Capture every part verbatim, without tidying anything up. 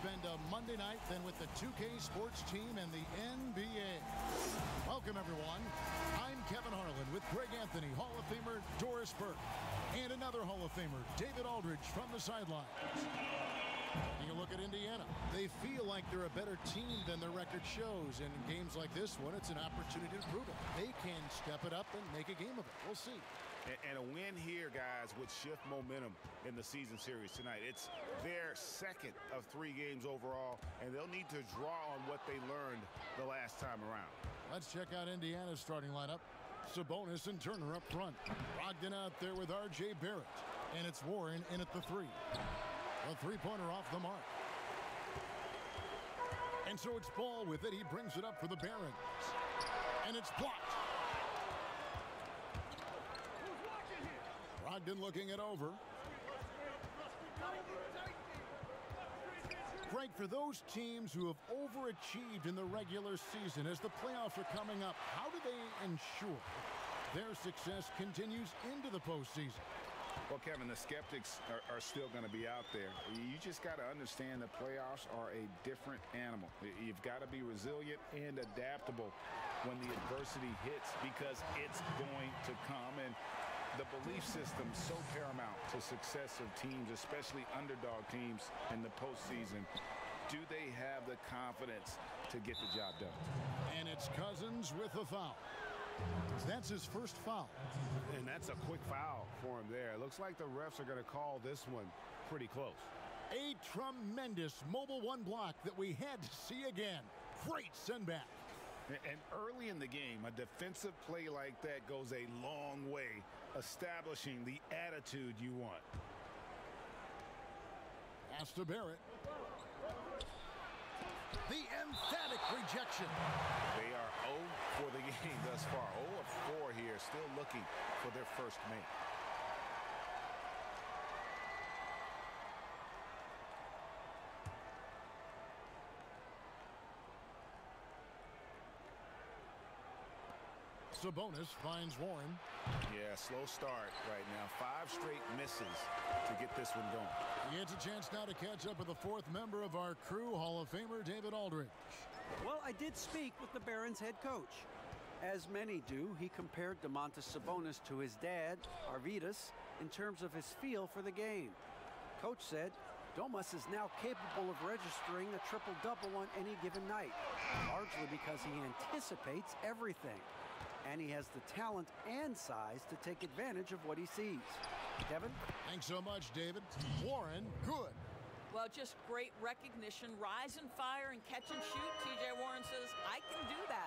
spend a Monday night then with the two K Sports team and the N B A. Welcome, everyone. I'm Kevin Harlan with Greg Anthony, Hall of Famer Doris Burke, and another Hall of Famer, David Aldridge, from the sidelines. Taking a look at Indiana. They feel like they're a better team than their record shows, and in games like this one, it's an opportunity to prove it. They can step it up and make a game of it. We'll see. And a win here, guys, would shift momentum in the season series tonight. It's their second of three games overall, and they'll need to draw on what they learned the last time around. Let's check out Indiana's starting lineup. Sabonis and Turner up front. Brogdon out there with R J Barrett. And it's Warren in at the three. A three-pointer off the mark. And so it's Ball with it. He brings it up for the Barons. And it's blocked. Brogdon looking it over. Greg, for those teams who have overachieved in the regular season, as the playoffs are coming up, how do they ensure their success continues into the postseason? Well, Kevin, the skeptics are, are still going to be out there. You just got to understand the playoffs are a different animal. You've got to be resilient and adaptable when the adversity hits, because it's going to come. And the belief system is so paramount to success of teams, especially underdog teams in the postseason. Do they have the confidence to get the job done? And it's Cousins with a foul. That's his first foul. And that's a quick foul for him there. It looks like the refs are going to call this one pretty close. A tremendous Mobile One block that we had to see again. Great send back. And early in the game, a defensive play like that goes a long way, establishing the attitude you want. Pass to Barrett. The emphatic rejection. They are zero for the game thus far. zero of four here, still looking for their first make. Sabonis finds Warren. Yeah, slow start right now. Five straight misses to get this one going. He gets a chance now to catch up with the fourth member of our crew, Hall of Famer David Aldridge. Well, I did speak with the Barons head coach. As many do, he compared Domantas Sabonis to his dad, Arvydas, in terms of his feel for the game. Coach said, Domas is now capable of registering a triple-double on any given night, largely because he anticipates everything. And he has the talent and size to take advantage of what he sees. Kevin? Thanks so much, David. Warren, good. Well, just great recognition. Rise and fire and catch and shoot. T J Warren says, I can do that.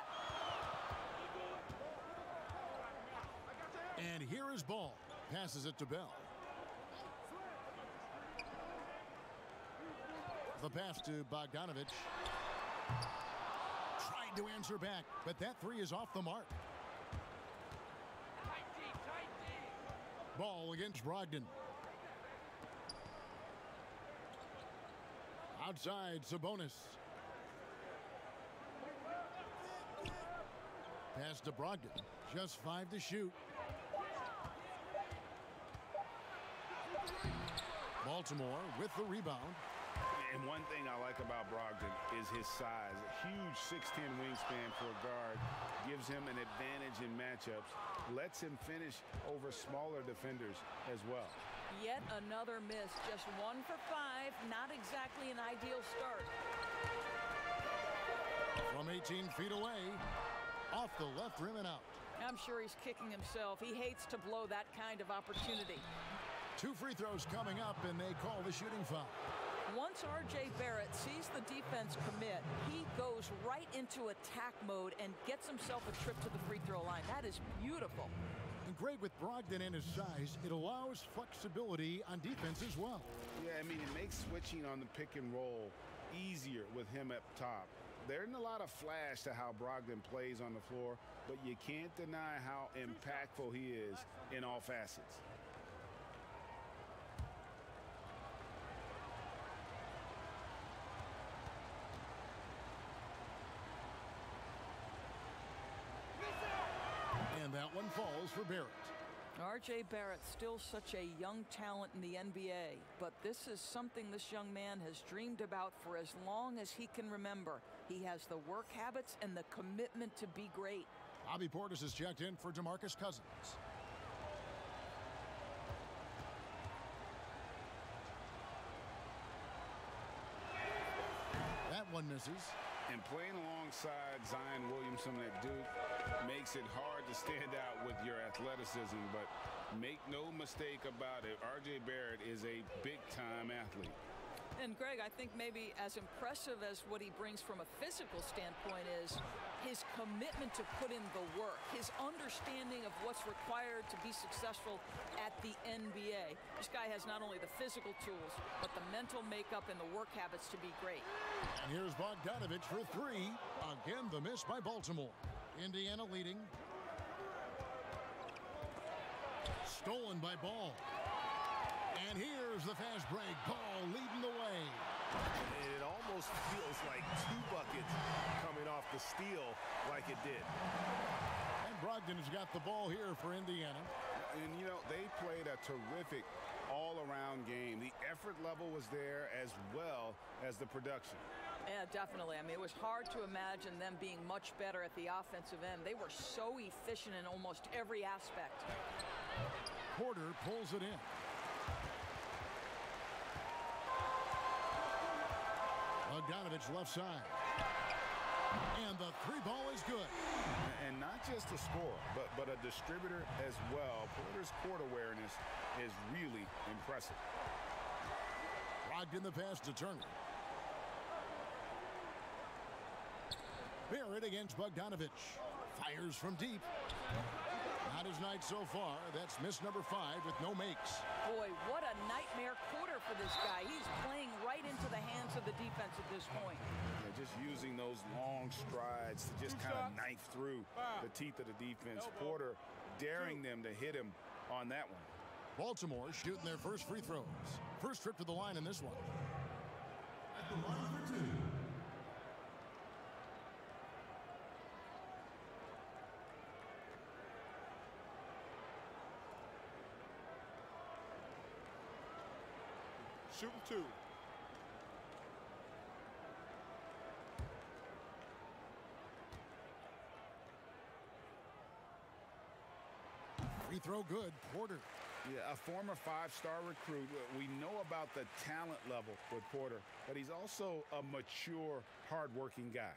And here is Ball. Passes it to Bell. The pass to Bogdanovich. Tried to answer back, but that three is off the mark. Ball against Brogdon. Outside, Sabonis. Pass to Brogdon. Just five to shoot. Baltimore with the rebound. And one thing I like about Brogdon is his size. A huge six ten wingspan for a guard. Gives him an advantage in matchups. Lets him finish over smaller defenders as well. Yet another miss. Just one for five. Not exactly an ideal start. From eighteen feet away. Off the left rim and out. I'm sure he's kicking himself. He hates to blow that kind of opportunity. Two free throws coming up, and they call the shooting foul. Once R J Barrett sees the defense commit, he goes right into attack mode and gets himself a trip to the free throw line. That is beautiful. And great with Brogdon and his size, it allows flexibility on defense as well. Yeah, I mean, it makes switching on the pick and roll easier with him up top. There isn't a lot of flash to how Brogdon plays on the floor, but you can't deny how impactful he is in all facets. And that one falls for Barrett. R J Barrett, still such a young talent in the N B A, but this is something this young man has dreamed about for as long as he can remember. He has the work habits and the commitment to be great. Bobby Portis is checked in for DeMarcus Cousins. That one misses. And playing alongside Zion Williamson at Duke makes it hard to stand out with your athleticism, but make no mistake about it, R J Barrett is a big-time athlete. And Greg, I think maybe as impressive as what he brings from a physical standpoint is his commitment to put in the work, his understanding of what's required to be successful at the N B A. This guy has not only the physical tools, but the mental makeup and the work habits to be great. And here's Bogdanovich for three. Again, the miss by Baltimore. Indiana leading. Stolen by Ball. And here's the fast break. Ball leading the way. And it almost feels like two buckets coming off the steal like it did. And Brogdon's got the ball here for Indiana. And, you know, they played a terrific all-around game. The effort level was there as well as the production. Yeah, definitely. I mean, it was hard to imagine them being much better at the offensive end. They were so efficient in almost every aspect. Porter pulls it in. Bogdanovich left side. And the three ball is good. And not just a scorer, but, but a distributor as well. Porter's court awareness is really impressive. Brogdon the pass to Turner. Barrett against Bogdanovich. Fires from deep. Not his night so far. That's miss number five with no makes. Boy, what a nightmare quarter for this guy. He's playing right into the hands of the defense at this point. Yeah, just using those long strides to just kind of knife through the teeth of the defense. Porter daring them to hit him on that one. Baltimore shooting their first free throws. First trip to the line in this one. At the line for two. Shooting two. Free throw good. Porter. Yeah, a former five-star recruit. We know about the talent level with Porter, but he's also a mature, hard-working guy.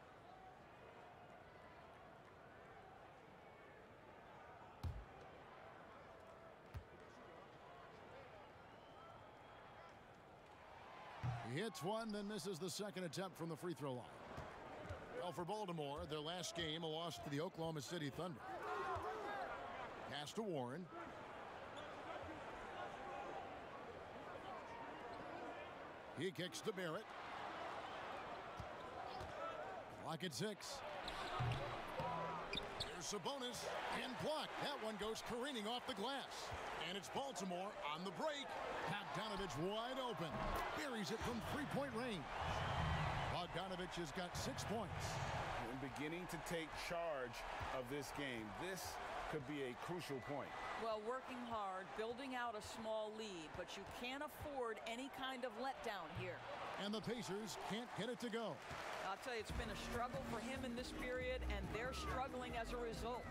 He hits one, then misses the second attempt from the free throw line. Well, for Baltimore, their last game, a loss to the Oklahoma City Thunder. Pass to Warren. He kicks to Barrett. Clock at six. Here's Sabonis and blocked. That one goes careening off the glass. And it's Baltimore on the break. Bogdanovich wide open. Buries it from three-point range. Bogdanovich has got six points. And beginning to take charge of this game. This could be a crucial point. Well, working hard, building out a small lead, but you can't afford any kind of letdown here. And the Pacers can't get it to go. I'll tell you, it's been a struggle for him in this period, and they're struggling as a result.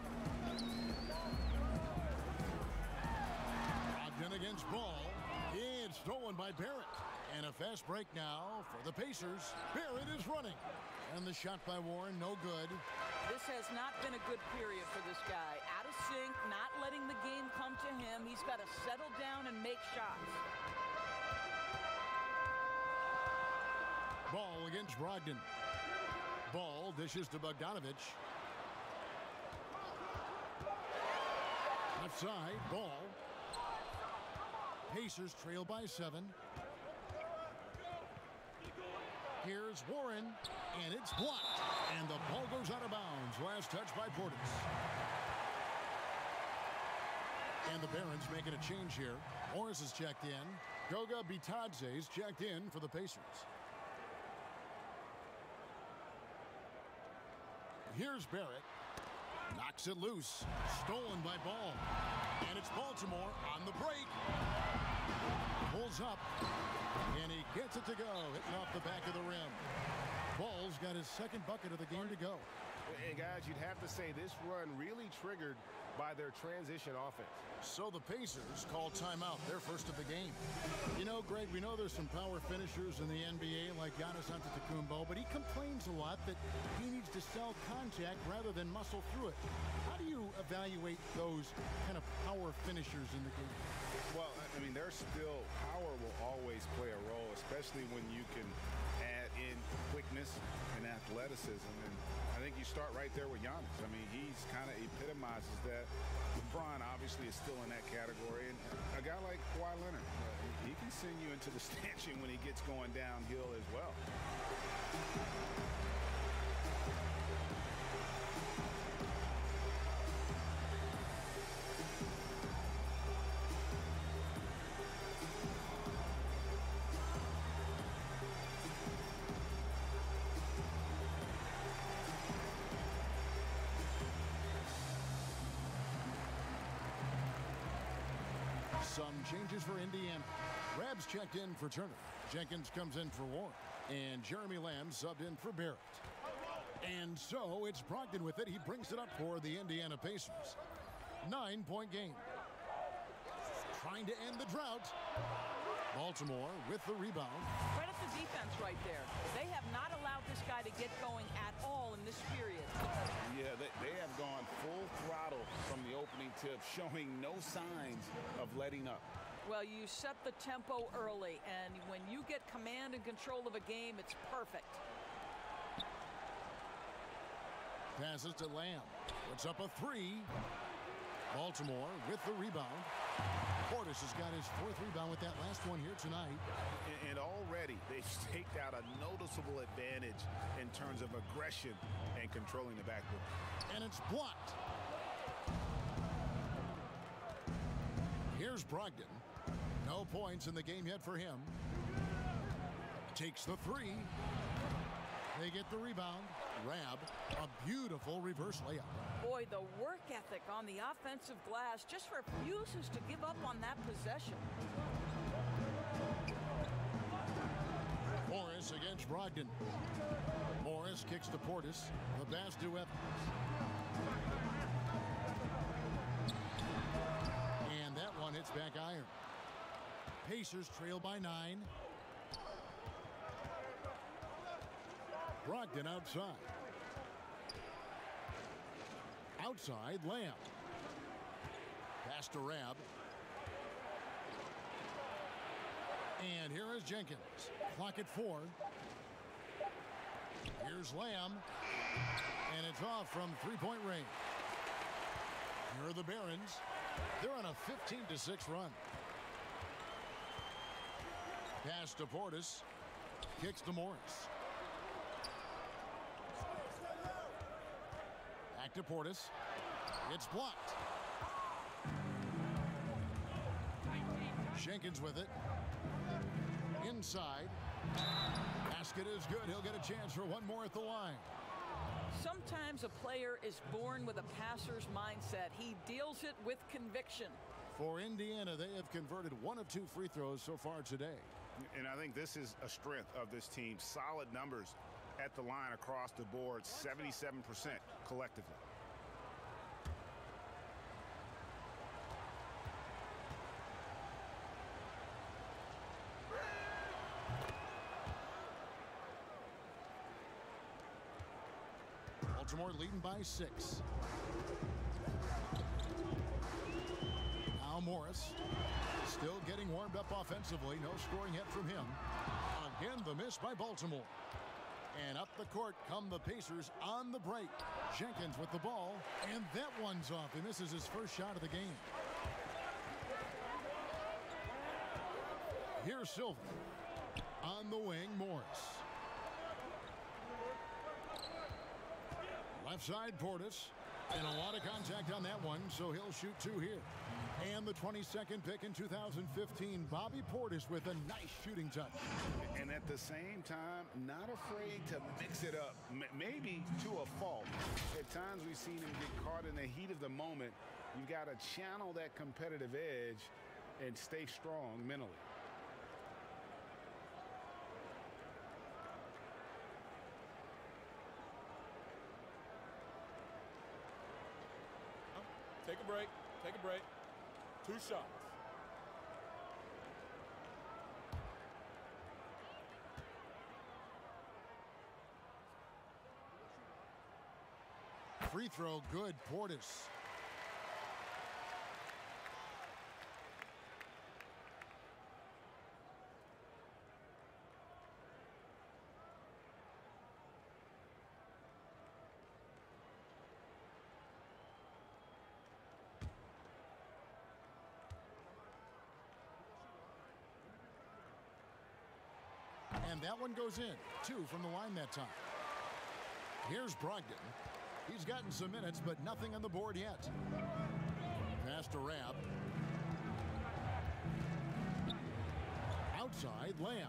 Brogdon against Ball. It's stolen by Barrett. And a fast break now for the Pacers. Barrett is running. And the shot by Warren, no good. This has not been a good period for this guy. Out of sync, not letting the game come to him. He's got to settle down and make shots. Ball against Brogdon. Ball dishes to Bogdanovich. Left side, Ball. Pacers trail by seven. Here's Warren, and it's blocked. And the ball goes out of bounds. Last touch by Portis. And the Barons making a change here. Morris is checked in. Goga Bitadze is checked in for the Pacers. Here's Barrett. Knocks it loose. Stolen by Ball. And it's Baltimore on the break. Pulls up. And he gets it to go. Hitting off the back of the rim. Ball's got his second bucket of the game to go. Hey, guys, you'd have to say this run really triggered by their transition offense. So the Pacers call timeout, their first of the game. You know, Greg, we know there's some power finishers in the N B A like Giannis Antetokounmpo, but he complains a lot that he needs to sell contact rather than muscle through it. How do you evaluate those kind of power finishers in the game? Well, I mean, there's still power will always play a role, especially when you can add in quickness and athleticism. And I think you start right there with Giannis. I mean, he's kind of epitomizes that. LeBron obviously is still in that category. And a guy like Kawhi Leonard, uh, he can send you into the stanchion when he gets going downhill as well. Some changes for Indiana. Rabs checked in for Turner. Jenkins comes in for Warren. And Jeremy Lamb subbed in for Barrett. And so it's Brogdon with it. He brings it up for the Indiana Pacers. Nine-point game. Trying to end the drought. Baltimore with the rebound. Credit the defense right there. They have not allowed this guy to get going at all in this period. Yeah, they, they have gone full throttle from the opening tip, showing no signs of letting up. Well, you set the tempo early, and when you get command and control of a game, it's perfect. Passes to Lamb. Puts up a three. Baltimore with the rebound. Portis has got his fourth rebound with that last one here tonight. And, and already they've staked out a noticeable advantage in terms of aggression and controlling the backcourt. And it's blocked. Here's Brogdon. No points in the game yet for him. Takes the three. They get the rebound. Rab, a beautiful reverse layup. Boy, the work ethic on the offensive glass just refuses to give up on that possession. Morris against Brogdon. Morris kicks to Portis. The pass to Evans. And that one hits back iron. Pacers trail by nine. Brogdon outside. Outside, Lamb. Pass to Rab. And here is Jenkins. Clock at four. Here's Lamb. And it's off from three-point range. Here are the Barons. They're on a fifteen to six run. Pass to Portis. Kicks to Morris. Back to Portis. It's blocked. Jenkins with it. Inside. Basket is good. He'll get a chance for one more at the line. Sometimes a player is born with a passer's mindset. He deals it with conviction. For Indiana, they have converted one of two free throws so far today. And I think this is a strength of this team. Solid numbers at the line across the board, seventy-seven percent collectively. Baltimore leading by six. Now Morris still getting warmed up offensively. No scoring yet from him. Again, the miss by Baltimore. And up the court come the Pacers on the break. Jenkins with the ball, and that one's off. He misses his first shot of the game. Here's Silver. On the wing, Morris. Left side, Portis. And a lot of contact on that one, so he'll shoot two here. And the twenty-second pick in two thousand fifteen, Bobby Portis with a nice shooting touch. And at the same time, not afraid to mix it up, M maybe to a fault. At times we've seen him get caught in the heat of the moment. You've got to channel that competitive edge and stay strong mentally. Take a break. Take a break. Two shots. Free throw good, Portis. And that one goes in. Two from the line that time. Here's Brogdon. He's gotten some minutes, but nothing on the board yet. Pass to Rabb. Outside, Lamb.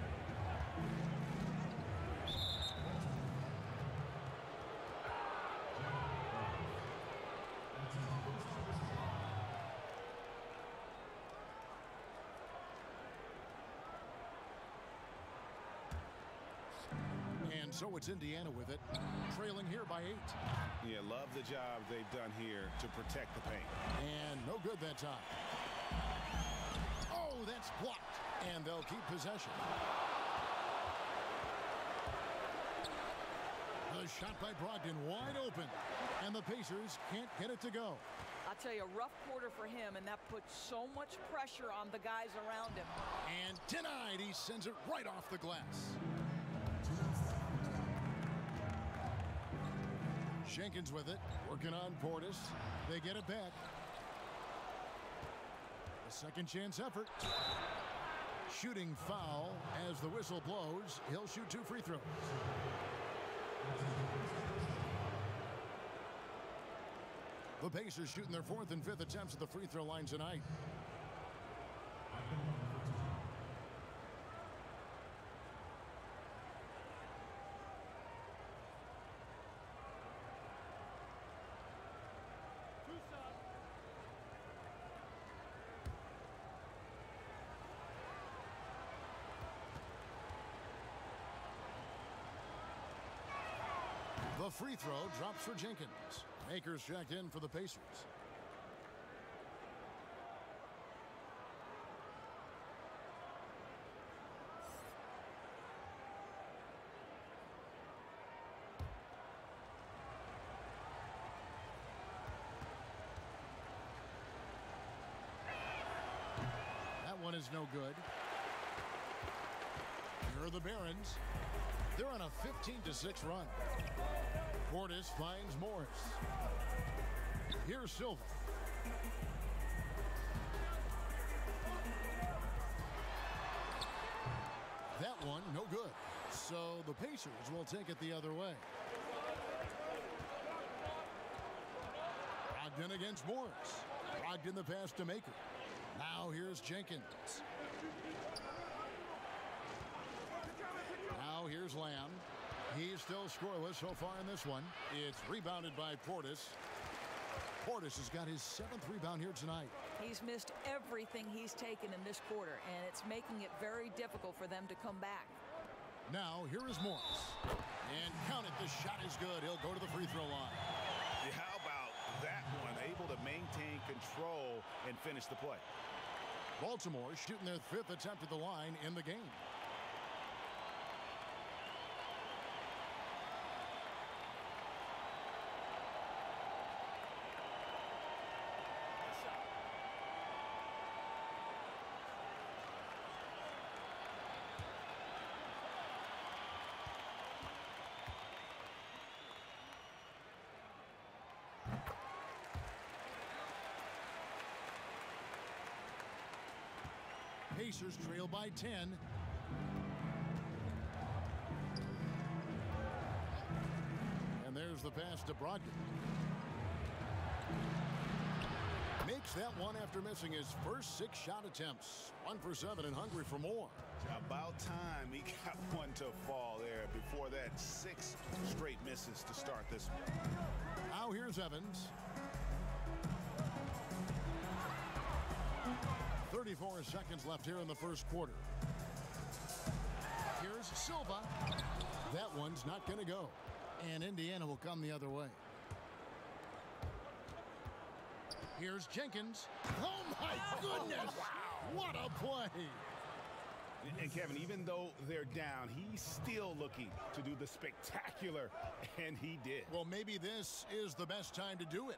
And so it's Indiana with it, trailing here by eight. Yeah, love the job they've done here to protect the paint. And no good that time. Oh, that's blocked. And they'll keep possession. The shot by Brogdon wide open. And the Pacers can't get it to go. I'll tell you, a rough quarter for him, and that puts so much pressure on the guys around him. And denied. He sends it right off the glass. Jenkins with it, working on Portis. They get it back. A second chance effort. Shooting foul as the whistle blows. He'll shoot two free throws. The Pacers shooting their fourth and fifth attempts at the free throw line tonight. The free throw drops for Jenkins. Akers checked in for the Pacers. That one is no good. Here are the Barons. They're on a fifteen to six run. Portis finds Morris. Here's Silver. That one, no good. So the Pacers will take it the other way. Brogdon against Morris. Brogdon the pass to Maker. Now here's Jenkins. Now here's Lamb. He's still scoreless so far in this one. It's rebounded by Portis. Portis has got his seventh rebound here tonight. He's missed everything he's taken in this quarter, and it's making it very difficult for them to come back. Now here is Morris. And count it, the shot is good. He'll go to the free throw line. Yeah, how about that one? Able to maintain control and finish the play. Baltimore shooting their fifth attempt at the line in the game. Pacers trail by ten. And there's the pass to Brogdon. Maker makes that one after missing his first six shot attempts. One for seven and hungry for more. About time he got one to fall there. Before that, six straight misses to start this one. Now here's Evans. thirty-four seconds left here in the first quarter. Here's Silva. That one's not going to go. And Indiana will come the other way. Here's Jenkins. Oh, my goodness. Wow. What a play. And Kevin, even though they're down, he's still looking to do the spectacular, and he did. Well, maybe this is the best time to do it.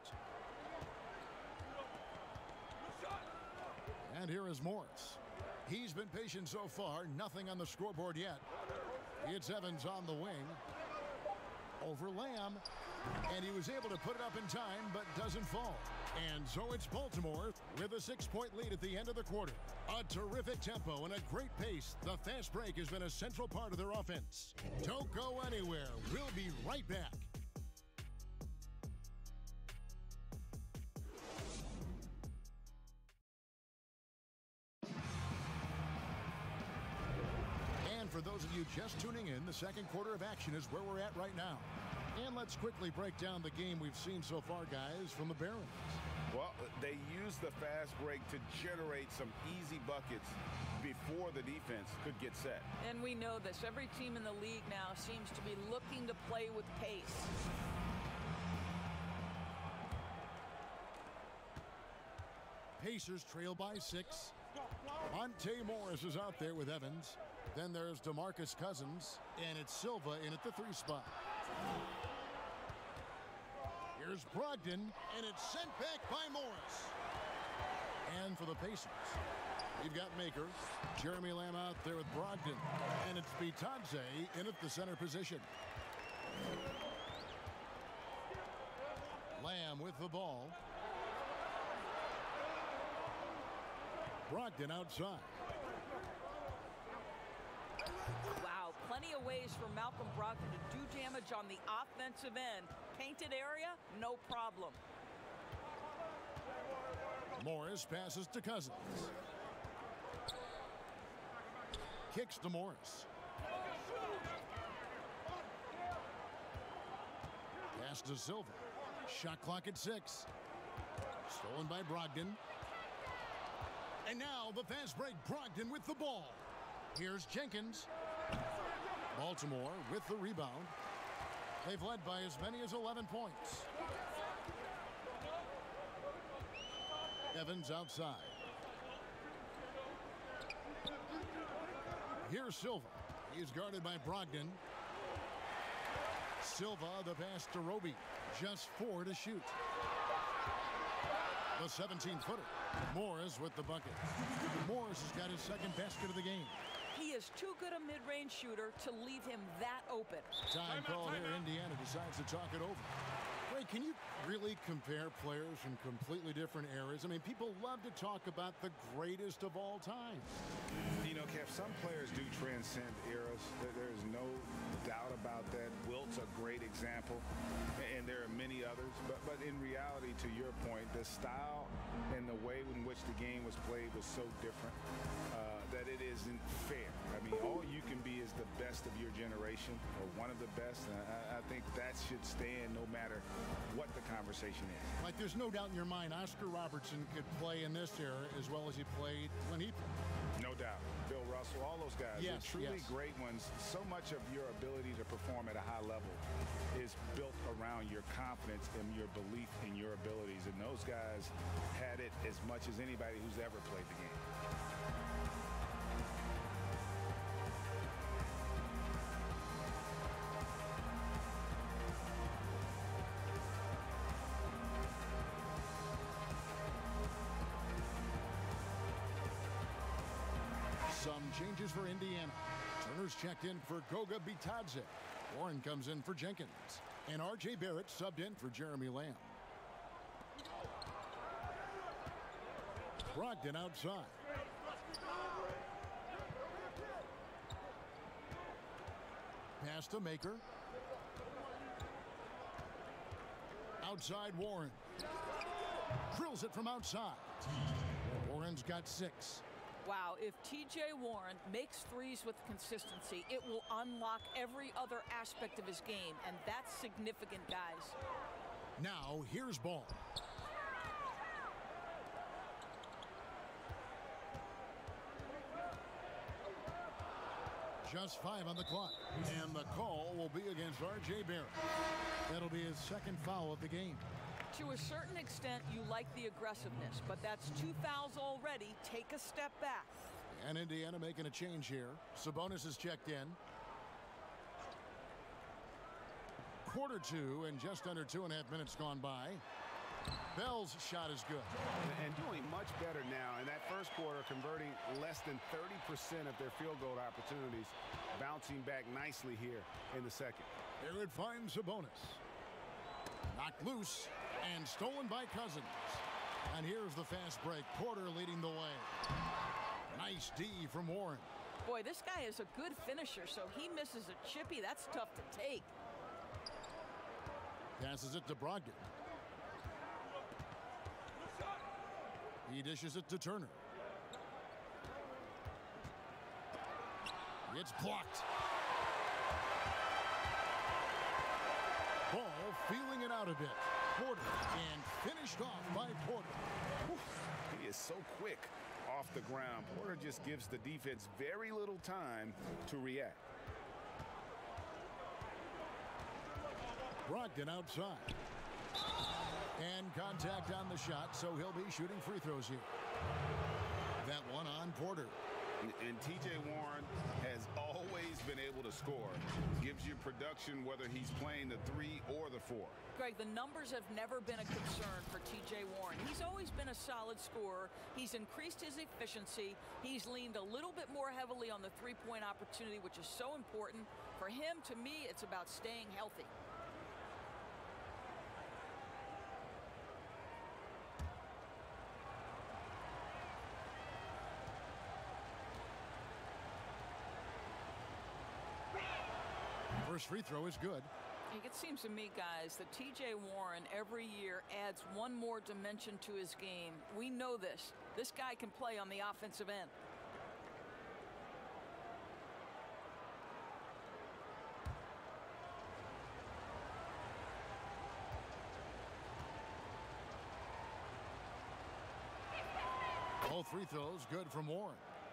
And here is Morris. He's been patient so far. Nothing on the scoreboard yet. It's Evans on the wing. Over Lamb. And he was able to put it up in time, but doesn't fall. And so it's Baltimore with a six-point lead at the end of the quarter. A terrific tempo and a great pace. The fast break has been a central part of their offense. Don't go anywhere. We'll be right back. And for those of you just tuning in, the second quarter of action is where we're at right now. And let's quickly break down the game we've seen so far, guys, from the Barons. Well, they used the fast break to generate some easy buckets before the defense could get set. And we know this. Every team in the league now seems to be looking to play with pace. Pacers trail by six. Monte Morris is out there with Evans. Then there's DeMarcus Cousins, and it's Silva in at the three spot. Here's Brogdon, and it's sent back by Morris. And for the Pacers, you've got Maker, Jeremy Lamb out there with Brogdon, and it's Bitadze in at the center position. Lamb with the ball. Brogdon outside. Wow, plenty of ways for Malcolm Brogdon to do damage on the offensive end. Painted area, no problem. Morris passes to Cousins. Kicks to Morris. Pass to Silva. Shot clock at six. Stolen by Brogdon. And now the fast break. Brogdon with the ball. Here's Jenkins. Baltimore with the rebound. They've led by as many as eleven points. Evans outside. Here's Silva. He's guarded by Brogdon. Silva, the pass to Roby. Just four to shoot. The seventeen-footer. Morris with the bucket. Morris has got his second basket of the game. He is too good a mid-range shooter to leave him that open. Time called here. Indiana decides to talk it over. Ray, can you really compare players from completely different eras? I mean, people love to talk about the greatest of all time. You know, Kev, some players do transcend eras. There's no doubt about that. Wilt's a great example, and there are many others. But, but in reality, to your point, the style and the way in which the game was played was so different uh, that it isn't fair. I mean, all you can be is the best of your generation, or one of the best. And I, I think that should stand no matter what the conversation is. Like, there's no doubt in your mind Oscar Robertson could play in this era as well as he played when he played. No doubt. Bill Russell, all those guys. Yes, They're truly yes. great ones. So much of your ability to perform at a high level is built around your confidence and your belief in your abilities. And those guys had it as much as anybody who's ever played the game. Some changes for Indiana. Turner's checked in for Goga Bitadze. Warren comes in for Jenkins. And R J Barrett subbed in for Jeremy Lamb. Brogdon outside. Pass to Maker. Outside Warren. Drills it from outside. Warren's got six. Wow, if T J Warren makes threes with consistency, it will unlock every other aspect of his game, and that's significant, guys. Now, here's Ball. Just five on the clock, and the call will be against R J Barrett. That'll be his second foul of the game. To a certain extent, you like the aggressiveness, but that's two fouls already. Take a step back. And Indiana making a change here. Sabonis is checked in. Quarter two, and just under two and a half minutes gone by. Bell's shot is good. And doing much better now. In that first quarter, converting less than thirty percent of their field goal opportunities. Bouncing back nicely here in the second. Here it finds Sabonis. Knocked loose and stolen by Cousins. And here's the fast break. Porter leading the way. Nice D from Warren. Boy, this guy is a good finisher, so he misses a chippy. That's tough to take. Passes it to Brogdon. He dishes it to Turner. It's blocked. Ball feeling it out a bit. Porter, and finished off by Porter. Oof, he is so quick off the ground. Porter just gives the defense very little time to react. Brogdon outside. And contact on the shot, so he'll be shooting free throws here. That one on Porter. And T J Warren has always been able to score. Gives you production whether he's playing the three or the four. Greg, the numbers have never been a concern for T J Warren. He's always been a solid scorer. He's increased his efficiency. He's leaned a little bit more heavily on the three-point opportunity, which is so important. For him, to me, it's about staying healthy. First free throw is good. It seems to me, guys, that T J Warren every year adds one more dimension to his game. We know this. This guy can play on the offensive end. Both free throws good from Warren.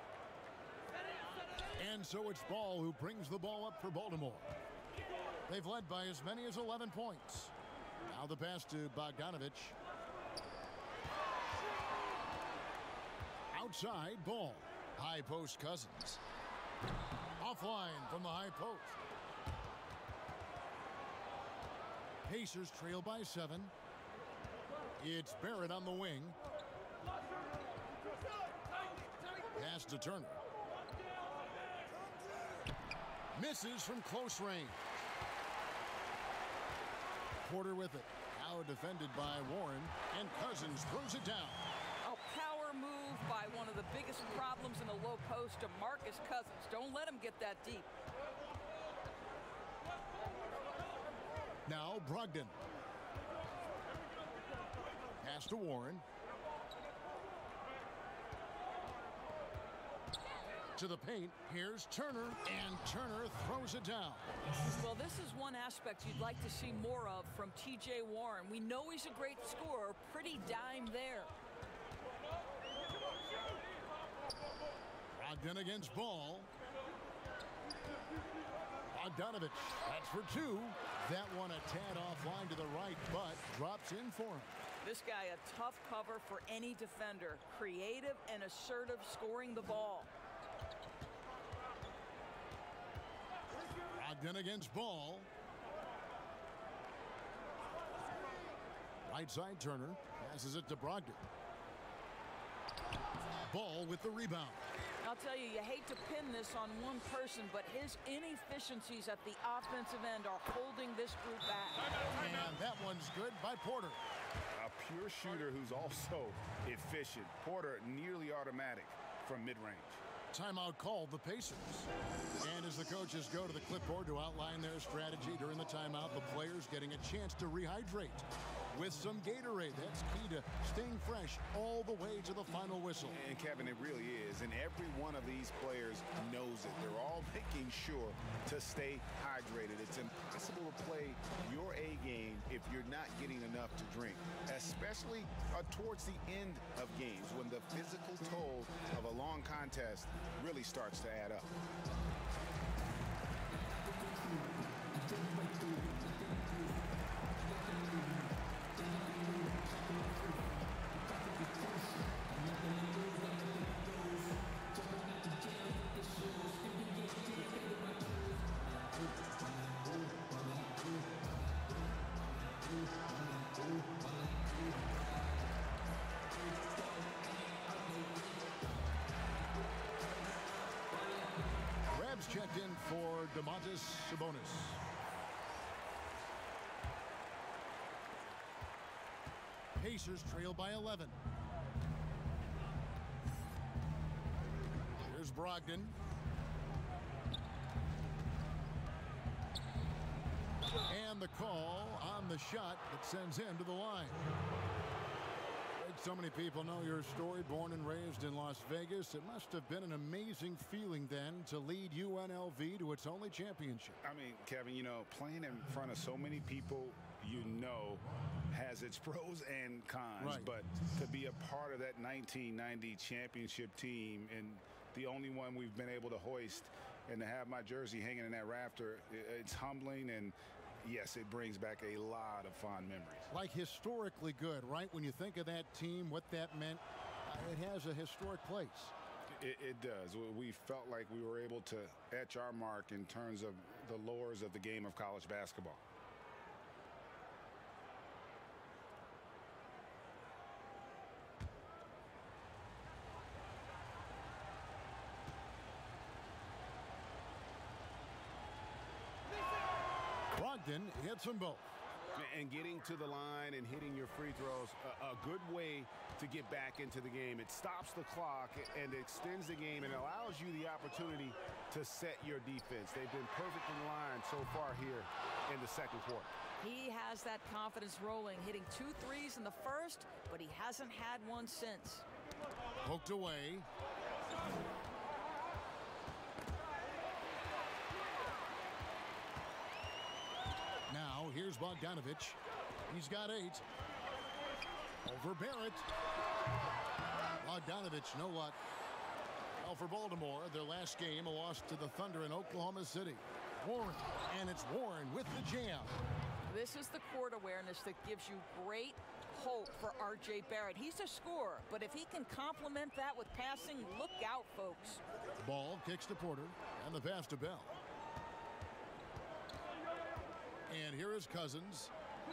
And so it's Ball who brings the ball up for Baltimore. They've led by as many as eleven points. Now the pass to Bogdanovic. Outside, Ball. High post Cousins. Offline from the high post. Pacers trail by seven. It's Barrett on the wing. Pass to Turner. Misses from close range. Porter with it. Now defended by Warren. And Cousins throws it down. A power move by one of the biggest problems in the low post, DeMarcus Cousins. Don't let him get that deep. Now Brogdon. Pass to Warren. To the paint. Here's Turner, and Turner throws it down. Well, this is one aspect you'd like to see more of from T J Warren. We know he's a great scorer. Pretty dime there. Brogdon against Ball. Bogdanovic. That's for two. That one a tad offline to the right, but drops in for him. This guy a tough cover for any defender. Creative and assertive scoring the ball. Brogdon against Ball. Right side Turner. Passes it to Brogdon. Ball with the rebound. I'll tell you, you hate to pin this on one person, but his inefficiencies at the offensive end are holding this group back. And that one's good by Porter. A pure shooter who's also efficient. Porter nearly automatic from mid-range. Timeout called the Pacers. And as the coaches go to the clipboard to outline their strategy during the timeout, the players getting a chance to rehydrate with some Gatorade. That's key to staying fresh all the way to the final whistle. And Kevin, it really is. And every one of these players knows it. They're all making sure to stay hydrated. It's impossible to play your A game if you're not getting enough to drink, especially uh, towards the end of games when the physical toll of a long contest really starts to add up. Rabs checked in for Domantas Sabonis. Pacers trail by eleven. Here's Brogdon. And the call on the shot that sends him to the line. So many people know your story. Born and raised in Las Vegas, it must have been an amazing feeling then to lead U N L V to its only championship. I mean, Kevin, you know, playing in front of so many people you know has its pros and cons. Right. But to be a part of that nineteen ninety championship team and the only one we've been able to hoist and to have my jersey hanging in that rafter, it's humbling, and yes, it brings back a lot of fond memories. Like historically good, right? When you think of that team, what that meant, uh, it has a historic place. It, it does. We felt like we were able to etch our mark in terms of the lores of the game of college basketball. Brogdon hits them both. And getting to the line and hitting your free throws, a, a good way to get back into the game. It stops the clock and extends the game and allows you the opportunity to set your defense. They've been perfect in line so far here in the second quarter. He has that confidence rolling, hitting two threes in the first, but he hasn't had one since. Poked away. Now, here's Bogdanovich. He's got eight. Over Barrett. Bogdanovich, no luck. Well, for Baltimore, their last game, a loss to the Thunder in Oklahoma City. Warren, and it's Warren with the jam. This is the court awareness that gives you great hope for R J Barrett. He's a scorer, but if he can complement that with passing, look out, folks. Ball kicks to Porter, and the pass to Bell. And here is Cousins.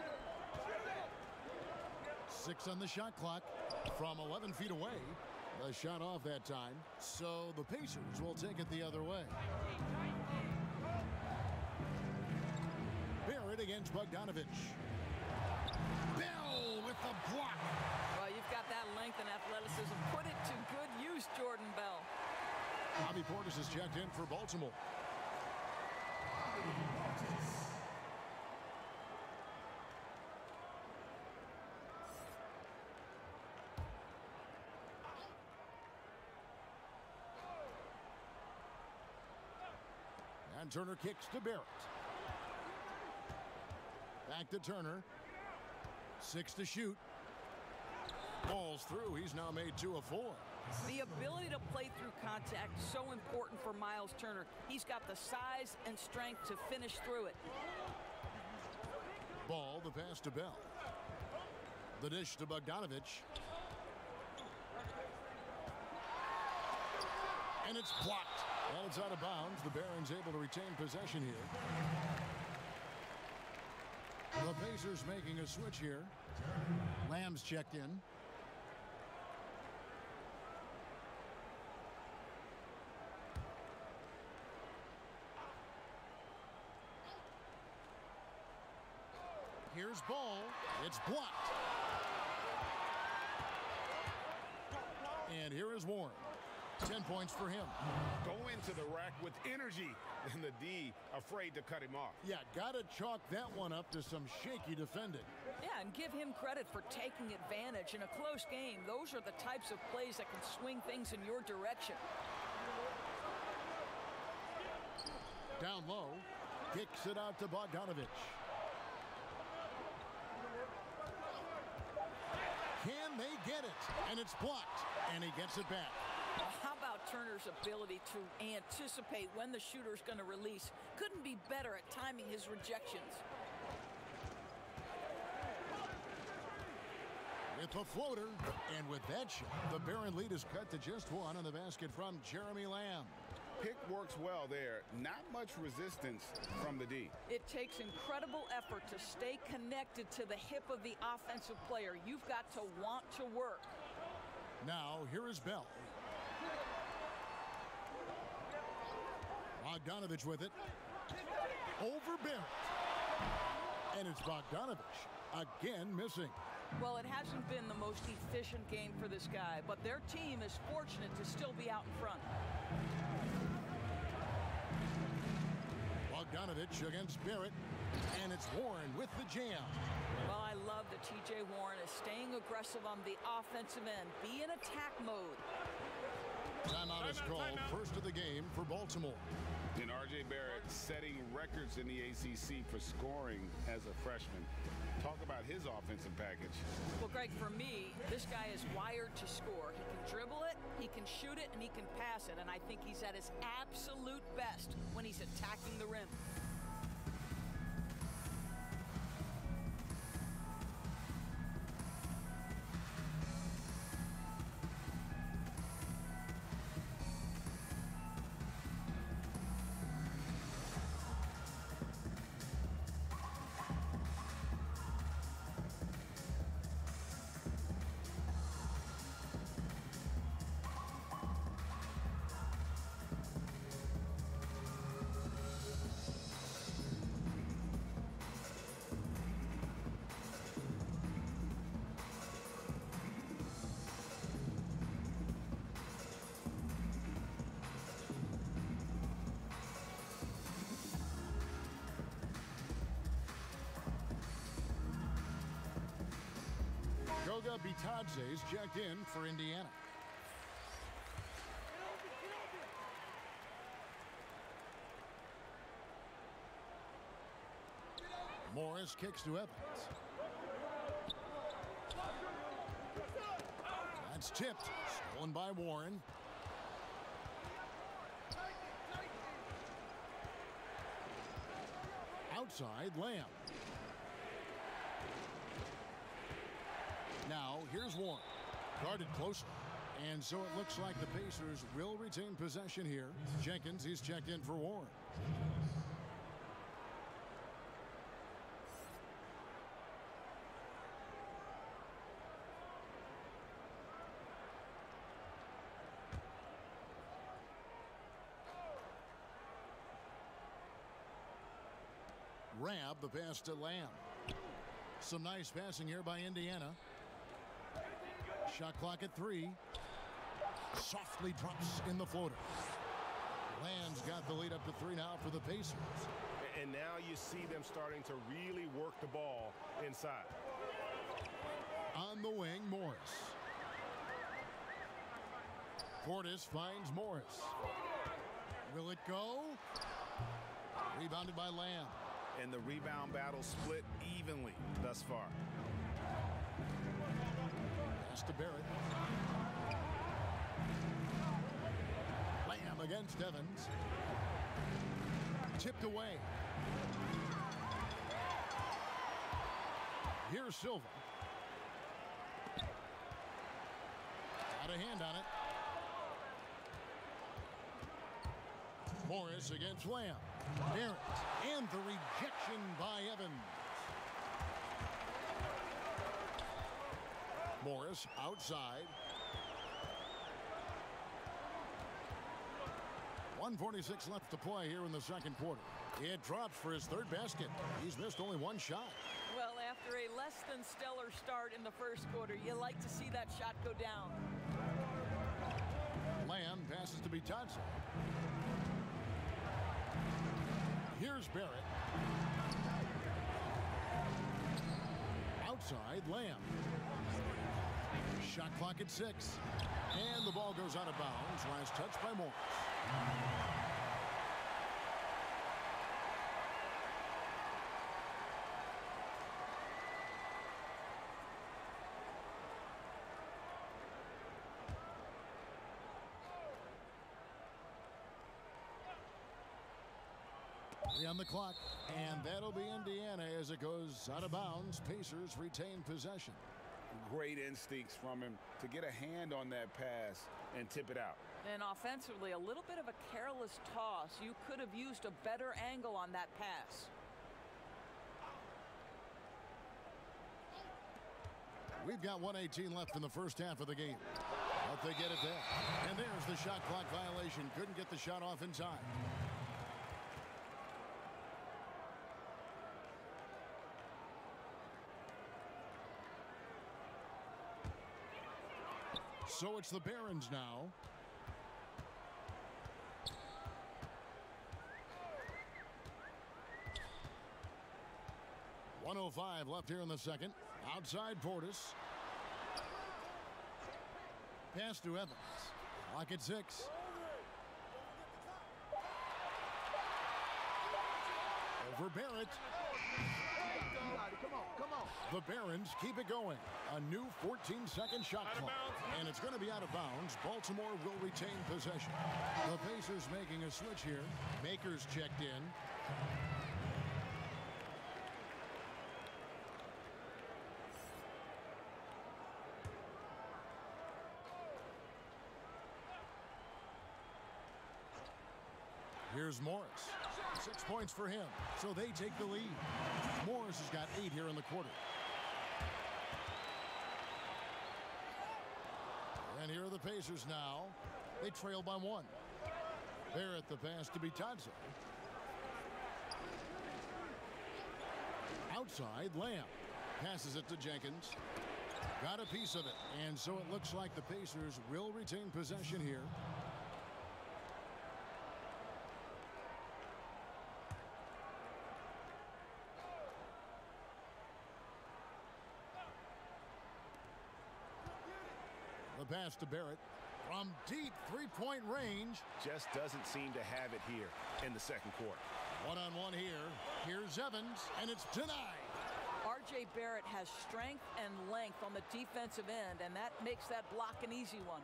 Six on the shot clock from eleven feet away. The shot off that time, so the Pacers will take it the other way. Barrett against Bogdanovich. Bell with the block. Well, you've got that length and athleticism. Put it to good use, Jordan Bell. Bobby Portis is checked in for Baltimore. And Turner kicks to Barrett. Back to Turner. Six to shoot. Ball's through. He's now made two of four. The ability to play through contact is so important for Miles Turner. He's got the size and strength to finish through it. Ball, the pass to Bell. The dish to Bogdanovich. And it's blocked. Well, it's out of bounds. The Barons able to retain possession here. The Pacers making a switch here. Lamb's checked in. Here's Ball. It's blocked. And here is Warren. Ten points for him. Go into the rack with energy, and the D afraid to cut him off. Yeah, got to chalk that one up to some shaky defending. Yeah, and give him credit for taking advantage. In a close game, those are the types of plays that can swing things in your direction. Down low, kicks it out to Bogdanovich. Can they get it? And it's blocked, and he gets it back. Well, how about Turner's ability to anticipate when the shooter's going to release? Couldn't be better at timing his rejections. With the floater, and with that shot, the Barron lead is cut to just one on the basket from Jeremy Lamb. Pick works well there. Not much resistance from the D. It takes incredible effort to stay connected to the hip of the offensive player. You've got to want to work. Now, here is Bell. Bogdanovich with it. Over Barrett. And it's Bogdanovich again missing. Well, it hasn't been the most efficient game for this guy, but their team is fortunate to still be out in front. Bogdanovich against Barrett, and it's Warren with the jam. Well, I love that T J Warren is staying aggressive on the offensive end. Be in attack mode. Timeout is called, first of the game for Baltimore. And R J Barrett setting records in the A C C for scoring as a freshman. Talk about his offensive package. Well, Greg, for me, this guy is wired to score. He can dribble it, he can shoot it, and he can pass it. And I think he's at his absolute best when he's attacking the rim. Goga Bitadze is checked in for Indiana. Morris kicks to Evans. That's tipped. Stolen by Warren. Outside, Lamb. Now, here's Warren. Guarded closely. And so it looks like the Pacers will retain possession here. Jenkins, he's checked in for Warren. Rab the pass to Lamb. Some nice passing here by Indiana. Shot clock at three. Softly drops in the floater. Lamb's got the lead up to three now for the Pacers. And now you see them starting to really work the ball inside. On the wing, Morris. Portis finds Morris. Will it go? Rebounded by Lamb. And the rebound battle split evenly thus far. Pass to Barrett. Lamb against Evans. Tipped away. Here's Silva. Got a hand on it. Morris against Lamb. Barrett. And the rejection by Evans. Morris outside. one forty-six left to play here in the second quarter. It drops for his third basket. He's missed only one shot. Well, after a less than stellar start in the first quarter, you like to see that shot go down. Lamb passes to Bitadze. Here's Barrett. Outside, Lamb. Shot clock at six. And the ball goes out of bounds. Last touch by Morris. Three on the clock, and that'll be Indiana as it goes out of bounds. Pacers retain possession. Great instincts from him to get a hand on that pass and tip it out. And offensively, a little bit of a careless toss. You could have used a better angle on that pass. We've got one eighteen left in the first half of the game. But they get it there. And there's the shot clock violation. Couldn't get the shot off in time. So it's the Barons now. one oh five left here in the second. Outside Portis. Pass to Evans. Clock at six. Over Barrett. Come on, come on. The Barons keep it going. A new fourteen second shot clock. And it's going to be out of bounds. Baltimore will retain possession. The Pacers making a switch here. Makers checked in. Here's Morris. Six points for him. So they take the lead. Morris has got eight here in the quarter. And here are the Pacers now. They trail by one. Barrett the pass to Bitadze. Outside, Lamb. Passes it to Jenkins. Got a piece of it. And so it looks like the Pacers will retain possession here. The pass to Barrett from deep three-point range. Just doesn't seem to have it here in the second quarter. One-on-one here. Here's Evans, and it's denied. R J Barrett has strength and length on the defensive end, and that makes that block an easy one.